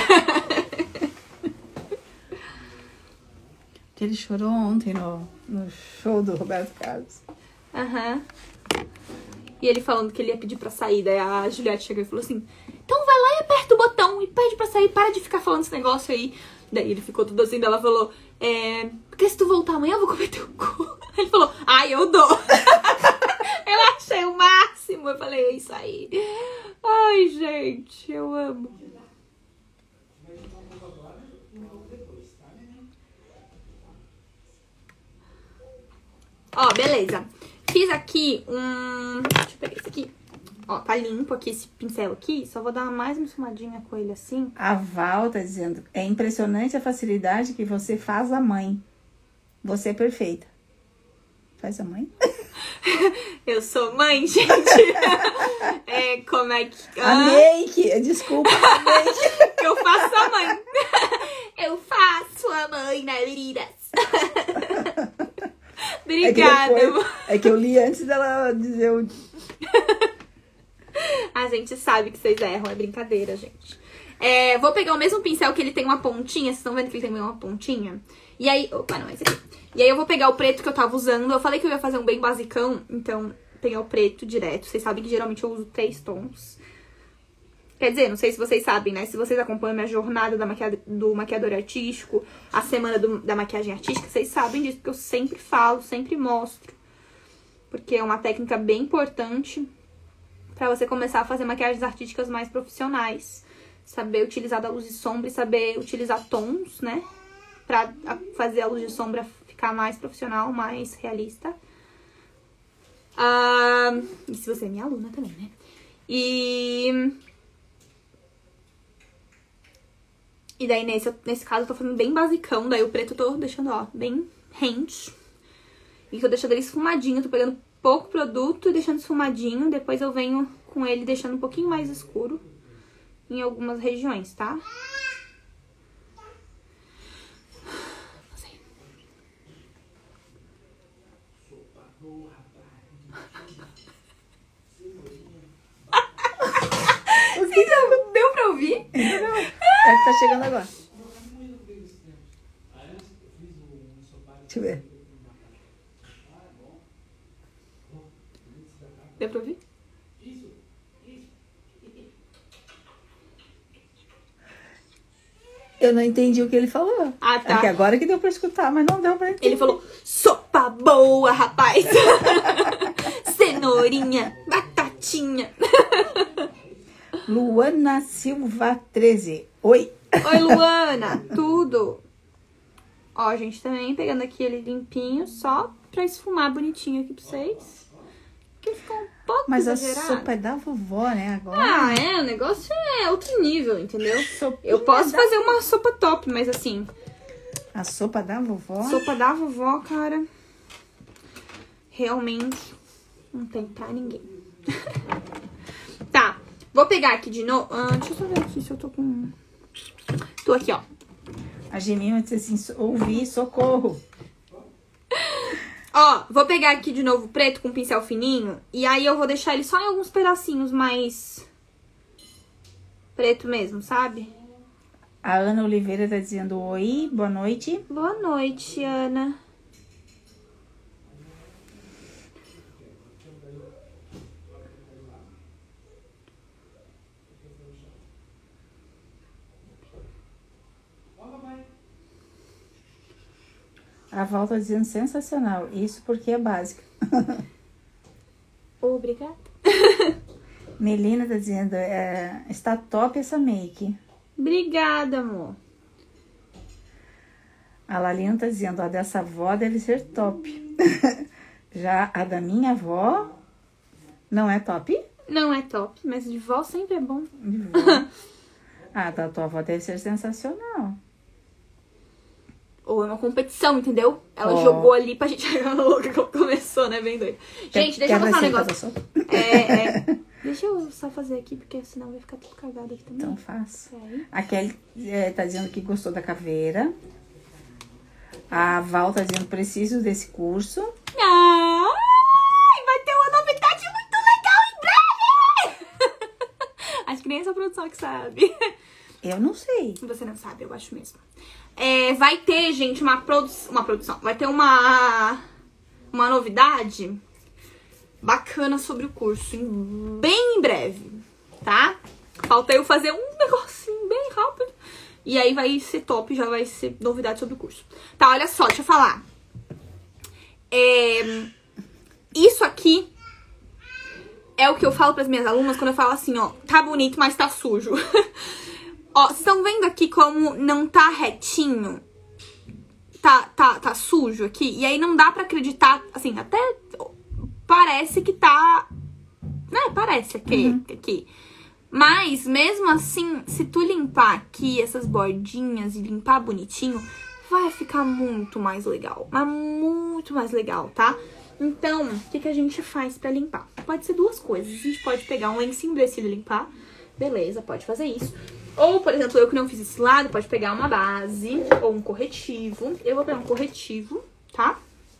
Speaker 2: Ele chorou ontem no show do Roberto Carlos.
Speaker 1: Aham. E ele falando que ele ia pedir pra sair. Daí a Juliette chegou e falou assim: então vai lá e aperta o botão e pede pra sair. Para de ficar falando esse negócio aí. Daí ele ficou tudo assim. Daí ela falou: porque se tu voltar amanhã eu vou comer teu cu. Ele falou: ai, eu dou. Eu achei o máximo. Eu falei: é isso aí. Ai, gente, eu amo. Ó, beleza. Fiz aqui deixa eu pegar esse aqui. Ó, tá limpo aqui esse pincel aqui. Só vou dar mais uma esfumadinha com ele assim.
Speaker 2: A Val tá dizendo: é impressionante a facilidade que você faz a mãe. Você é perfeita. Faz a mãe?
Speaker 1: Eu sou mãe, gente. Como é que...
Speaker 2: A make, desculpa, a make.
Speaker 1: Eu faço a mãe. Eu faço a mãe, né, meninas? Obrigada.
Speaker 2: É que eu li antes dela dizer o...
Speaker 1: A gente sabe que vocês erram, é brincadeira, gente. Vou pegar o mesmo pincel que ele tem uma pontinha. Vocês estão vendo que ele tem uma pontinha? E aí... Opa, não, esse aqui. E aí eu vou pegar o preto que eu tava usando. Eu falei que eu ia fazer um bem basicão, então pegar o preto direto. Vocês sabem que geralmente eu uso 3 tons. Quer dizer, não sei se vocês sabem, né? Se vocês acompanham minha jornada do maquiador artístico, a semana da maquiagem artística, vocês sabem disso, porque eu sempre falo, sempre mostro. Porque é uma técnica bem importante pra você começar a fazer maquiagens artísticas mais profissionais. Saber utilizar da luz de sombra e saber utilizar tons, né? Pra fazer a luz de sombra ficar mais profissional, mais realista. E se você é minha aluna também, né? E daí, nesse caso, eu tô fazendo bem basicão. Daí o preto eu tô deixando, ó, bem rente. E tô deixando ele esfumadinho. Tô pegando pouco produto e deixando esfumadinho. Depois eu venho com ele deixando um pouquinho mais escuro em algumas regiões, tá? Deu pra ouvir?
Speaker 2: Não. É que tá chegando agora. Deixa eu ver.
Speaker 1: Deu pra ouvir?
Speaker 2: Eu não entendi o que ele falou.
Speaker 1: Ah, tá.
Speaker 2: É que agora que deu pra escutar, mas não deu pra entender.
Speaker 1: Ele falou, sopa boa, rapaz. Cenourinha, batatinha.
Speaker 2: Luana Silva 13. Oi.
Speaker 1: Oi, Luana. Tudo? Ó, gente, também pegando aqui ele limpinho, só pra esfumar bonitinho aqui pra vocês. Que ficou um pouco
Speaker 2: Mas
Speaker 1: exagerado.
Speaker 2: a sopa é da vovó, né, agora?
Speaker 1: Ah, o negócio é outro nível, entendeu?
Speaker 2: Sopinha
Speaker 1: Eu posso
Speaker 2: da-
Speaker 1: fazer uma sopa top, mas assim,
Speaker 2: A sopa da vovó?
Speaker 1: sopa da vovó, cara, realmente não tem pra ninguém. Tá, vou pegar aqui de novo. Deixa eu só ver aqui se eu tô com... Tô aqui, ó.
Speaker 2: A Gemima disse assim, ouvi, socorro.
Speaker 1: Ó, vou pegar aqui de novo o preto com pincel fininho. E aí eu vou deixar ele só em alguns pedacinhos mais preto mesmo, sabe?
Speaker 2: A Ana Oliveira tá dizendo oi, boa noite.
Speaker 1: Boa noite, Ana.
Speaker 2: A Val tá dizendo sensacional. Isso porque é básico.
Speaker 1: Obrigada.
Speaker 2: Melina tá dizendo, está top essa make.
Speaker 1: Obrigada, amor.
Speaker 2: A Lalina tá dizendo, a dessa avó deve ser top. Já a da minha avó não é top?
Speaker 1: Não é top, mas de vó sempre é bom.
Speaker 2: De vó. A da tua avó deve ser sensacional.
Speaker 1: Ou é uma competição, entendeu? Ela
Speaker 2: Ó.
Speaker 1: jogou ali pra gente... A louca começou, né? Bem doida. Gente, deixa eu
Speaker 2: Quer
Speaker 1: mostrar um
Speaker 2: receita da
Speaker 1: negócio.
Speaker 2: sopa?
Speaker 1: Deixa eu só fazer aqui, porque senão vai ficar tudo cagado aqui também.
Speaker 2: Então faz.
Speaker 1: Peraí.
Speaker 2: A Kelly tá dizendo que gostou da caveira. A Val tá dizendo preciso desse curso.
Speaker 1: Ai, vai ter uma novidade muito legal em breve! Acho que nem essa produção que sabe.
Speaker 2: Eu não sei.
Speaker 1: Você não sabe, eu acho mesmo. Vai ter, gente, uma produção. Vai ter uma novidade bacana sobre o curso. Bem em breve, tá? Falta eu fazer um negocinho bem rápido. E aí vai ser top, já vai ser novidade sobre o curso. Tá, olha só, deixa eu falar. Isso aqui é o que eu falo pras minhas alunas quando eu falo assim, ó, tá bonito, mas tá sujo. Ó, vocês estão vendo aqui como não tá retinho? Tá sujo aqui. E aí não dá pra acreditar, assim, até parece que tá... Né, parece aqui. Mas, mesmo assim, se tu limpar aqui essas bordinhas e limpar bonitinho, vai ficar muito mais legal. Mas muito mais legal, tá? Então, o que a gente faz pra limpar? Pode ser duas coisas. A gente pode pegar um lencinho umedecido e limpar. Beleza, pode fazer isso. Ou, por exemplo, eu que não fiz esse lado, pode pegar uma base ou um corretivo. Eu vou pegar um corretivo, tá?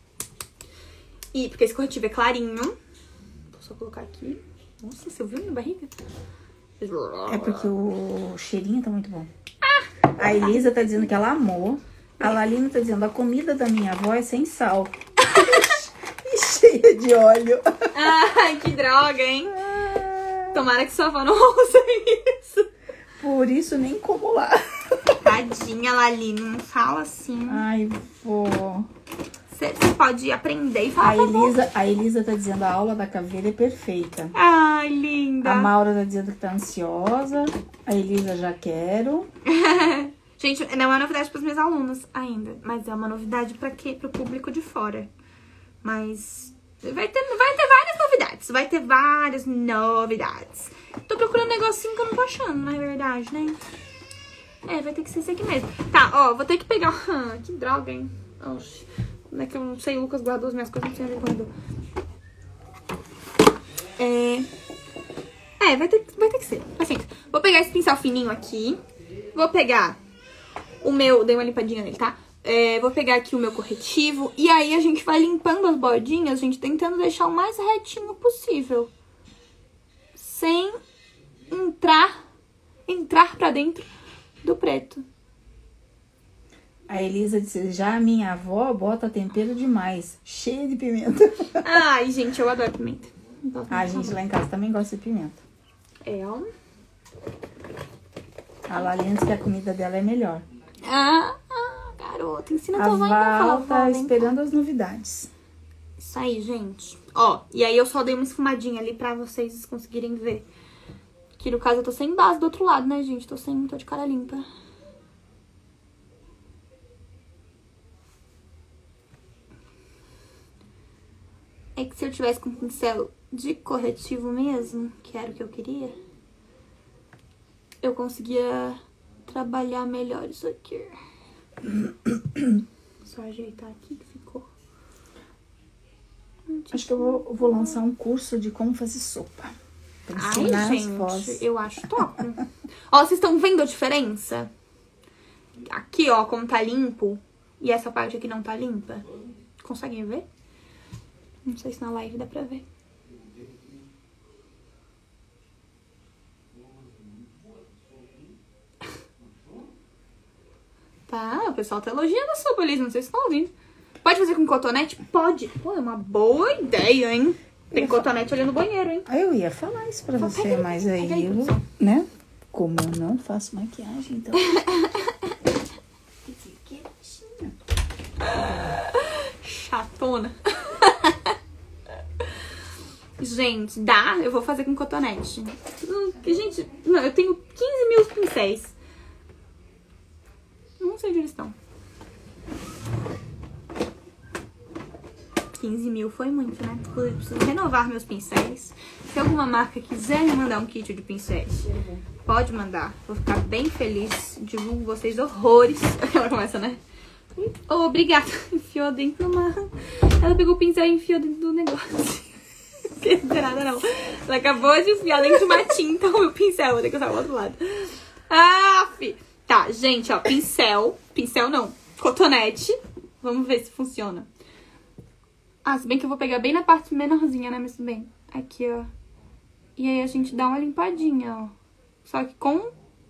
Speaker 1: E porque esse corretivo é clarinho. Vou só colocar aqui. Nossa, você ouviu minha barriga?
Speaker 2: É porque o cheirinho tá muito bom. A Elisa tá dizendo que ela amou. A Lalina tá dizendo, a comida da minha avó é sem sal. E cheia de óleo.
Speaker 1: Ai, que droga, hein? Tomara que sua avó não ouça isso.
Speaker 2: Por isso nem como lá.
Speaker 1: Tadinha, Lali, não fala assim.
Speaker 2: Ai, vó.
Speaker 1: Você pode aprender e falar.
Speaker 2: A Elisa tá dizendo, a aula da caveira é perfeita.
Speaker 1: Ai, linda.
Speaker 2: A Maura tá dizendo que tá ansiosa. A Elisa, já quero.
Speaker 1: Gente, não é uma novidade para os meus alunos ainda, mas é uma novidade para quê? Para o público de fora. Mas vai ter várias novidades. Vai ter várias novidades. Tô procurando um negocinho que eu não tô achando, na verdade, né? Vai ter que ser esse aqui mesmo. Tá, ó, vou ter que pegar... que droga, hein? Oxi. Como é que eu não sei? O Lucas guardou as minhas coisas, não sei onde ele guardou. Vai ter que ser. Paciência. Vou pegar esse pincel fininho aqui. Vou pegar o meu... Dei uma limpadinha nele, tá? Vou pegar aqui o meu corretivo. E aí a gente vai limpando as bordinhas, gente, tentando deixar o mais retinho possível. Sem entrar pra dentro do preto.
Speaker 2: A Elisa disse, já a minha avó bota tempero demais. Cheia de pimenta.
Speaker 1: Ai, gente, eu adoro pimenta.
Speaker 2: A gente lá em casa também gosta de pimenta. A Lalina diz que a comida dela é melhor.
Speaker 1: Garota, ensina
Speaker 2: A
Speaker 1: tua mãe pra falar.
Speaker 2: Val tá esperando as novidades.
Speaker 1: Isso aí, gente. Ó, e aí eu só dei uma esfumadinha ali pra vocês conseguirem ver. Que no caso eu tô sem base do outro lado, né, gente? Tô de cara limpa. É que se eu tivesse com pincel de corretivo mesmo, que era o que eu queria, eu conseguia trabalhar melhor isso aqui. Só ajeitar aqui que ficou.
Speaker 2: Acho que eu vou lançar um curso de como fazer sopa. Pra ensinar
Speaker 1: Ai,
Speaker 2: as vós.
Speaker 1: gente, eu acho top. Ó, vocês estão vendo a diferença? Aqui, ó, como tá limpo. E essa parte aqui não tá limpa. Conseguem ver? Não sei se na live dá pra ver. Tá, o pessoal tá elogiando a sopa ali, não sei se estão ouvindo. Pode fazer com cotonete? Pode. Pô, é uma boa ideia, hein? Tem cotonete ali no banheiro, hein?
Speaker 2: Eu ia falar isso pra você,
Speaker 1: pega aí,
Speaker 2: mas
Speaker 1: pega
Speaker 2: aí
Speaker 1: aí,
Speaker 2: eu,
Speaker 1: produção.
Speaker 2: né? Como eu não faço maquiagem, então...
Speaker 1: Chatona. Gente, dá? Eu vou fazer com cotonete. Gente, não, eu tenho 15 mil pincéis. Não sei onde eles estão. 15 mil foi muito, né? Inclusive, preciso renovar meus pincéis. Se alguma marca quiser me mandar um kit de pincéis, pode mandar. Vou ficar bem feliz. Divulgo vocês horrores. Ela começa, né? Oh, obrigada. Enfiou dentro de uma... Ela pegou o pincel e enfiou dentro do negócio. Não quer dizer nada, não. Ela acabou de enfiar dentro de uma tinta o meu pincel. Vou ter que usar o outro lado. Aff. Tá, gente, ó. Pincel. Pincel não. Cotonete. Vamos ver se funciona. Ah, se bem que eu vou pegar bem na parte menorzinha, né? Mas bem, aqui, ó. E aí a gente dá uma limpadinha, ó. Só que com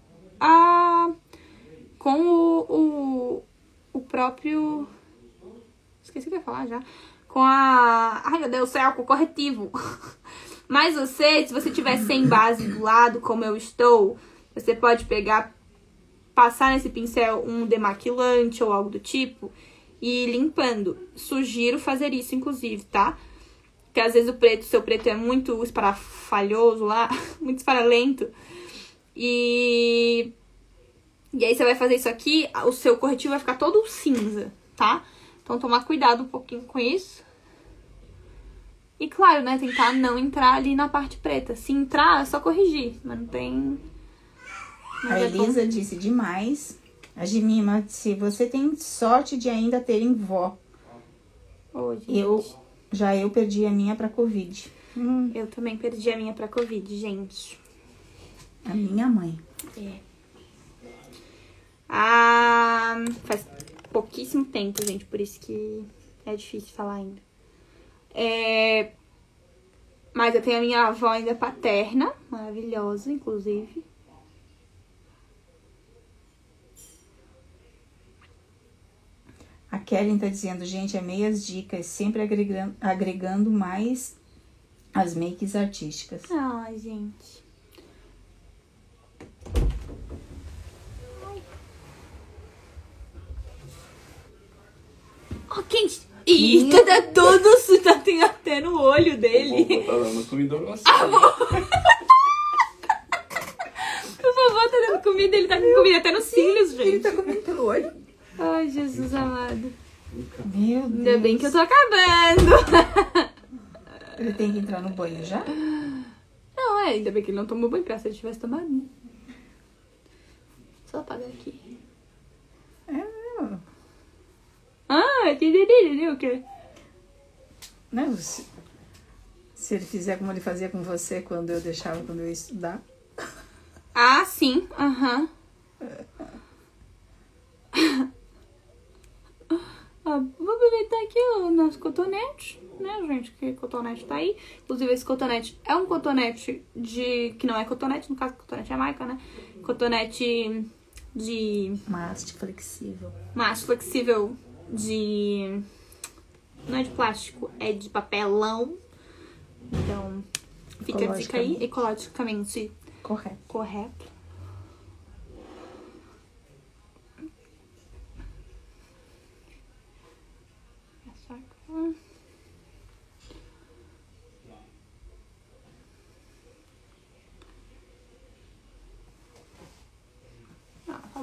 Speaker 1: o próprio... Esqueci o que eu ia falar já. Ai, meu Deus do céu, com o corretivo. Mas você, se você tiver sem base do lado, como eu estou, você pode pegar, passar nesse pincel um demaquilante ou algo do tipo... E ir limpando. Sugiro fazer isso, inclusive, tá? Porque às vezes o seu preto é muito esparafalhoso lá, muito esfarelento. E aí você vai fazer isso aqui, o seu corretivo vai ficar todo cinza, tá? Então tomar cuidado um pouquinho com isso. E claro, né, tentar não entrar ali na parte preta. Se entrar, é só corrigir, mas não tem...
Speaker 2: A Elisa disse demais... A Gemima, se você tem sorte de ainda terem vó.
Speaker 1: Oh, gente.
Speaker 2: Eu perdi a minha pra Covid.
Speaker 1: Eu também perdi a minha pra Covid, gente.
Speaker 2: A minha mãe.
Speaker 1: É. Faz pouquíssimo tempo, gente, por isso que é difícil falar ainda. Mas eu tenho a minha avó ainda paterna, maravilhosa, inclusive.
Speaker 2: A Kellen tá dizendo, gente, é meias dicas, sempre agregando mais as makes artísticas.
Speaker 1: Ai, gente. Ó, quente. Eita, tá todo tá tem até no olho dele.
Speaker 3: Vou botar dando comida pra você.
Speaker 1: Por favor, tá dando comida, ele tá com comida até nos cílios, gente.
Speaker 2: Ele tá comendo pelo olho?
Speaker 1: Ai, Jesus amado.
Speaker 2: Meu Deus.
Speaker 1: Ainda bem que eu tô acabando.
Speaker 2: Ele tem que entrar no banho já?
Speaker 1: Não, ainda bem que ele não tomou banho, pra se ele tivesse tomado. Né? Só apagar aqui. Que delícia, o quê?
Speaker 2: Não, se ele fizer como ele fazia com você quando eu deixava, quando eu ia estudar.
Speaker 1: Ah, sim, aham. Vou aproveitar aqui o nosso cotonete, né, gente? Que cotonete tá aí. Inclusive, esse cotonete é um cotonete que não é cotonete, no caso, cotonete é marca, né? Cotonete de...
Speaker 2: Uma haste flexível.
Speaker 1: Uma haste flexível de... Não é de plástico, é de papelão. Então, fica a dica aí, ecologicamente correto.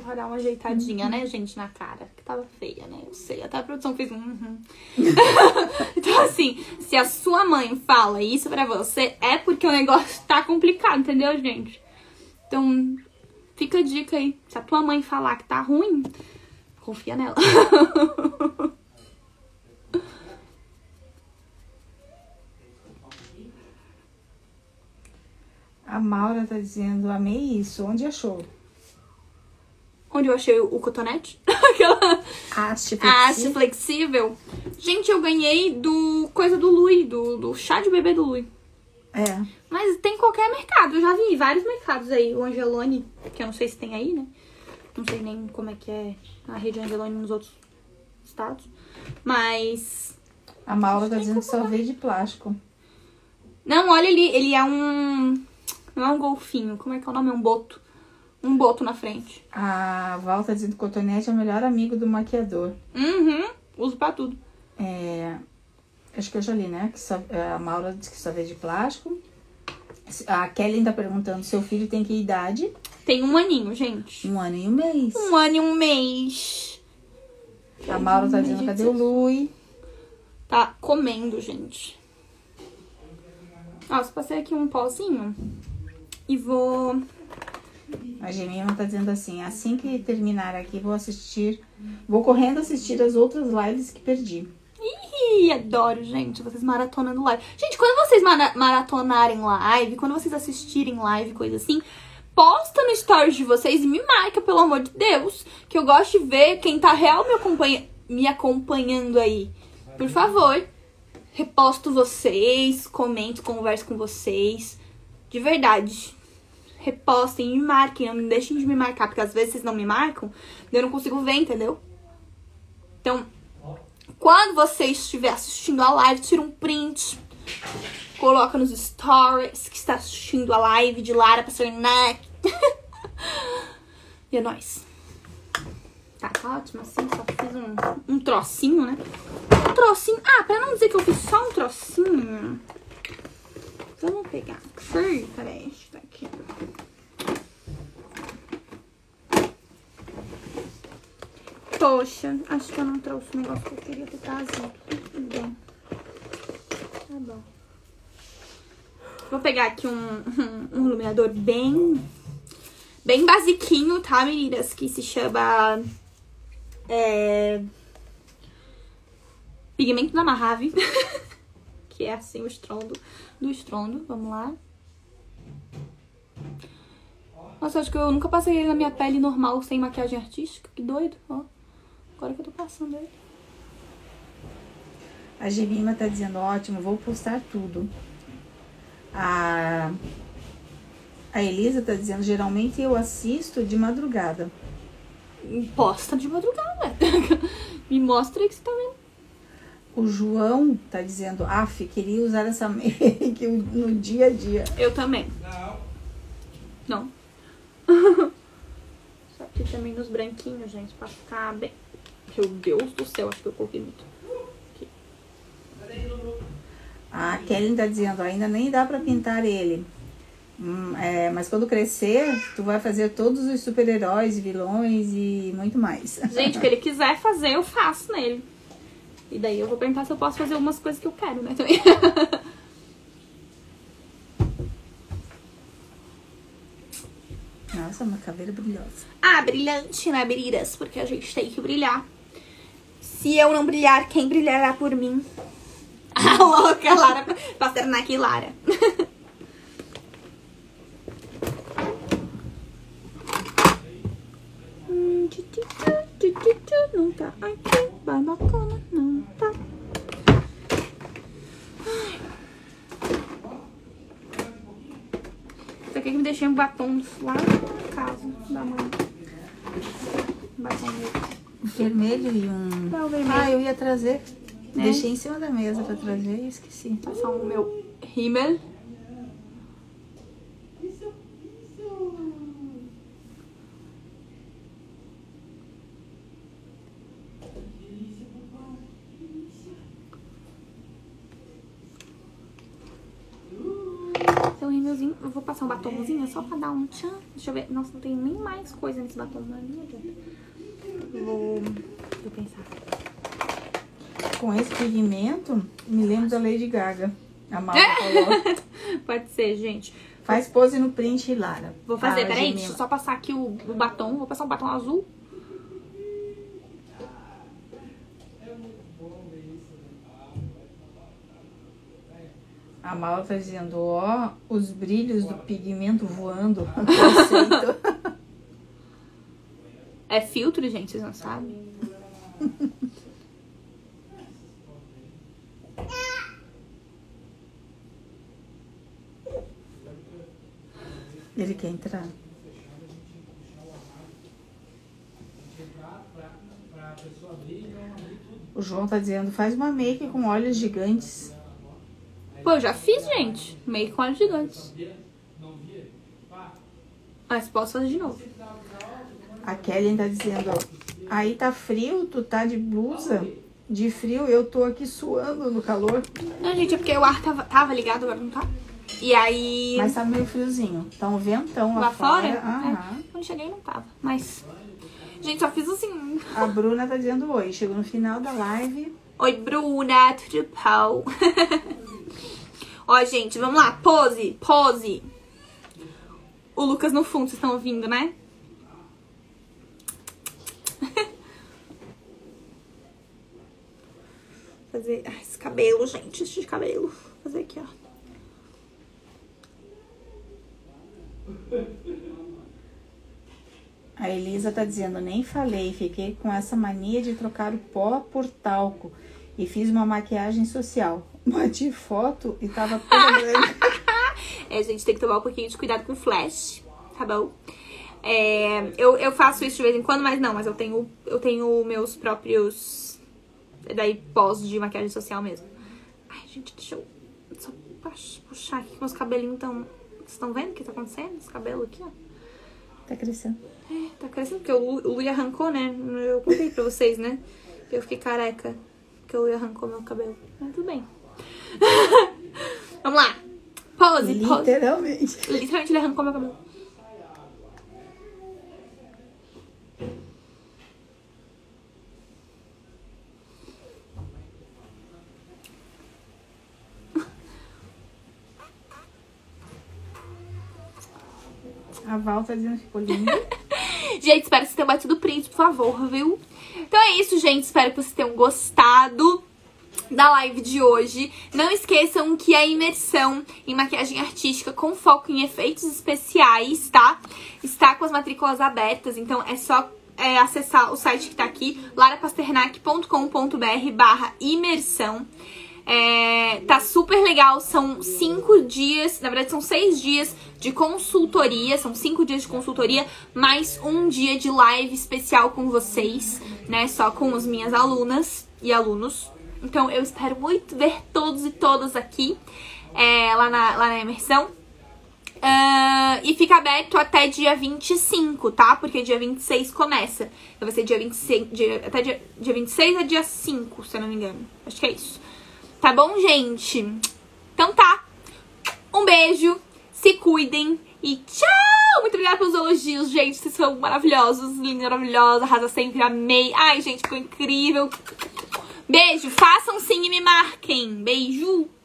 Speaker 1: Pra dar uma ajeitadinha, né, gente, na cara. Que tava feia, né? Eu sei, até a produção fez Então, assim, se a sua mãe fala isso pra você, é porque o negócio tá complicado, entendeu, gente? Então, fica a dica aí. Se a tua mãe falar que tá ruim, confia nela.
Speaker 2: A Maura tá dizendo, amei isso. Onde achou?
Speaker 1: Onde eu achei o cotonete? Aquela
Speaker 2: Haste flexível.
Speaker 1: haste flexível. Gente, eu ganhei do coisa do Lui, do chá de bebê do Lui.
Speaker 2: É.
Speaker 1: Mas tem em qualquer mercado. Eu já vi vários mercados aí. O Angelone, que eu não sei se tem aí, né? Não sei nem como é que é a rede Angelone nos outros estados. Mas...
Speaker 2: A Maura tá dizendo que só veio de plástico.
Speaker 1: Não, olha ali. Ele é um... Não é um golfinho. Como é que é o nome? É um boto. Um boto na frente.
Speaker 2: A Val tá dizendo que o cotonete é o melhor amigo do maquiador.
Speaker 1: Uso pra tudo.
Speaker 2: Acho que eu já li, né? Que só, a Maura disse que só veio de plástico. A Kelly tá perguntando, seu filho tem que idade?
Speaker 1: Tem 1 aninho, gente.
Speaker 2: 1 ano e 1 mês.
Speaker 1: 1 ano e 1 mês.
Speaker 2: A Maura tá dizendo, cadê o Lui?
Speaker 1: Tá comendo, gente. Nossa, passei aqui um pozinho. E vou...
Speaker 2: A Gemima tá dizendo assim que terminar aqui, vou correndo assistir as outras lives que perdi.
Speaker 1: Ih, adoro, gente, vocês maratonando live. Gente, quando vocês maratonarem live, quando vocês assistirem live, coisa assim, posta no stories de vocês e me marca, pelo amor de Deus, que eu gosto de ver quem tá real me acompanhando aí. Por favor, reposto vocês, comento, converso com vocês. De verdade. Repostem, me marquem, não me deixem de me marcar, porque às vezes vocês não me marcam, eu não consigo ver, entendeu? Então, quando você estiver assistindo a live, tira um print, coloca nos stories que está assistindo a live de Lara Pasternak. E é nóis. Tá ótimo, assim, só fiz um trocinho, né? Um trocinho. Ah, pra não dizer que eu fiz só um trocinho, vamos pegar aqui. Peraí, tá aqui. Poxa, acho que eu não trouxe o negócio que eu queria ter trazido. Tudo bem. Tá bom. Vou pegar aqui um iluminador bem basiquinho, tá, meninas? Que se chama... Pigmento da Mojave. Que é assim o estrondo do estrondo. Vamos lá. Nossa, acho que eu nunca passei ele na minha pele normal, sem maquiagem artística. Que doido, ó. Agora que eu tô passando ele.
Speaker 2: A Gemima tá dizendo, ótimo, vou postar tudo. A Elisa tá dizendo, geralmente eu assisto de madrugada.
Speaker 1: Posta de madrugada. Me mostra aí que você tá vendo.
Speaker 2: O João tá dizendo, queria usar essa make no dia a dia.
Speaker 1: Eu também. Não. Só aqui também nos branquinhos, gente, pra ficar bem. Meu Deus do céu, acho que eu coloquei muito. Aqui.
Speaker 2: A Kelly tá dizendo, ainda nem dá pra pintar ele. Mas quando crescer, tu vai fazer todos os super-heróis, vilões e muito mais.
Speaker 1: Gente, o que ele quiser fazer, eu faço nele. E daí eu vou perguntar se eu posso fazer algumas coisas que eu quero, né, também.
Speaker 2: Nossa, uma caveira brilhosa.
Speaker 1: Ah, brilhante, né, Biriras? Porque a gente tem que brilhar. Se eu não brilhar, quem brilhará por mim? A louca Lara Pasternak e Lara. Não tá aqui, vai bacana, não tá. Isso aqui que me deixei um batom lá na casa da mãe. Um batom
Speaker 2: Vermelho e um...
Speaker 1: Não, vermelho.
Speaker 2: Eu ia trazer.
Speaker 1: Né?
Speaker 2: Deixei em cima da mesa pra trazer e esqueci.
Speaker 1: Passar o meu rímel. Seu rímel rímelzinho. Eu vou passar um batomzinho só pra dar um tchan. Deixa eu ver. Nossa, não tem nem mais coisa nesse batom. Não adianta. Vou pensar.
Speaker 2: Com esse pigmento, me lembro da Lady Gaga. A Malta falou.
Speaker 1: Pode ser, gente.
Speaker 2: Faz pose no print, Lara.
Speaker 1: Vou fazer, peraí. Deixa eu só passar aqui o batom. Vou passar um batom azul.
Speaker 2: A Malta tá dizendo, ó, os brilhos do pigmento voando. Conceito.
Speaker 1: É filtro, gente, vocês não sabem.
Speaker 2: Ele quer entrar. O João tá dizendo, faz uma make com olhos gigantes.
Speaker 1: Pô, eu já fiz, gente. Make com olhos gigantes. Mas posso fazer de novo.
Speaker 2: A Kelly tá dizendo, ó, aí tá frio, tu tá de blusa? De frio, eu tô aqui suando no calor.
Speaker 1: Não, gente, é porque o ar tava ligado, agora não tá. E aí...
Speaker 2: Mas tá meio friozinho. Tá um ventão lá fora. Aham.
Speaker 1: Quando cheguei não tava, mas... Gente, só fiz assim...
Speaker 2: A Bruna tá dizendo oi. Chegou no final da live.
Speaker 1: Oi, Bruna, tudo bom? Ó, gente, vamos lá. Pose, pose. O Lucas no fundo, vocês estão ouvindo, né? Fazer esse cabelo, gente, esse cabelo. Vou fazer aqui, ó.
Speaker 2: A Elisa tá dizendo, nem falei, fiquei com essa mania de trocar o pó por talco e fiz uma maquiagem social. Bati foto e tava toda branca.
Speaker 1: É, gente, tem que tomar um pouquinho de cuidado com flash, tá bom? É, eu faço isso de vez em quando, mas não, mas eu tenho meus próprios, daí pós de maquiagem social mesmo. Ai, gente, deixa eu só puxar aqui que meus cabelinhos estão... Vocês estão vendo o que tá acontecendo? Esse cabelo aqui, ó.
Speaker 2: Tá crescendo.
Speaker 1: É, tá crescendo, porque o Lui arrancou, né? Eu contei pra vocês, né? Eu fiquei careca, porque o Lui arrancou meu cabelo. Mas tudo bem. Vamos lá. Pose, pose.
Speaker 2: Literalmente.
Speaker 1: Literalmente ele arrancou meu cabelo.
Speaker 2: A Val tá dizendo que ficou lindo.
Speaker 1: Gente, espero que vocês tenham batido o print, por favor, viu? Então é isso, gente. Espero que vocês tenham gostado da live de hoje. Não esqueçam que a imersão em maquiagem artística com foco em efeitos especiais, tá? Está com as matrículas abertas, então é só acessar o site que tá aqui, larapasternak.com.br/imersão. Tá super legal, são 5 dias, na verdade são 6 dias de consultoria, são 5 dias de consultoria, mais um dia de live especial com vocês, né, só com as minhas alunas e alunos. Então eu espero muito ver todos e todas aqui, lá na imersão. E fica aberto até dia 25, tá? Porque dia 26 começa. Então vai ser dia 26, até dia 26 a dia 5, se eu não me engano. Acho que é isso. Tá bom, gente? Então tá. Um beijo, se cuidem e tchau! Muito obrigada pelos elogios, gente. Vocês são maravilhosos, lindos, maravilhosos. Arrasa sempre, amei. Ai, gente, ficou incrível. Beijo, façam sim e me marquem. Beijo!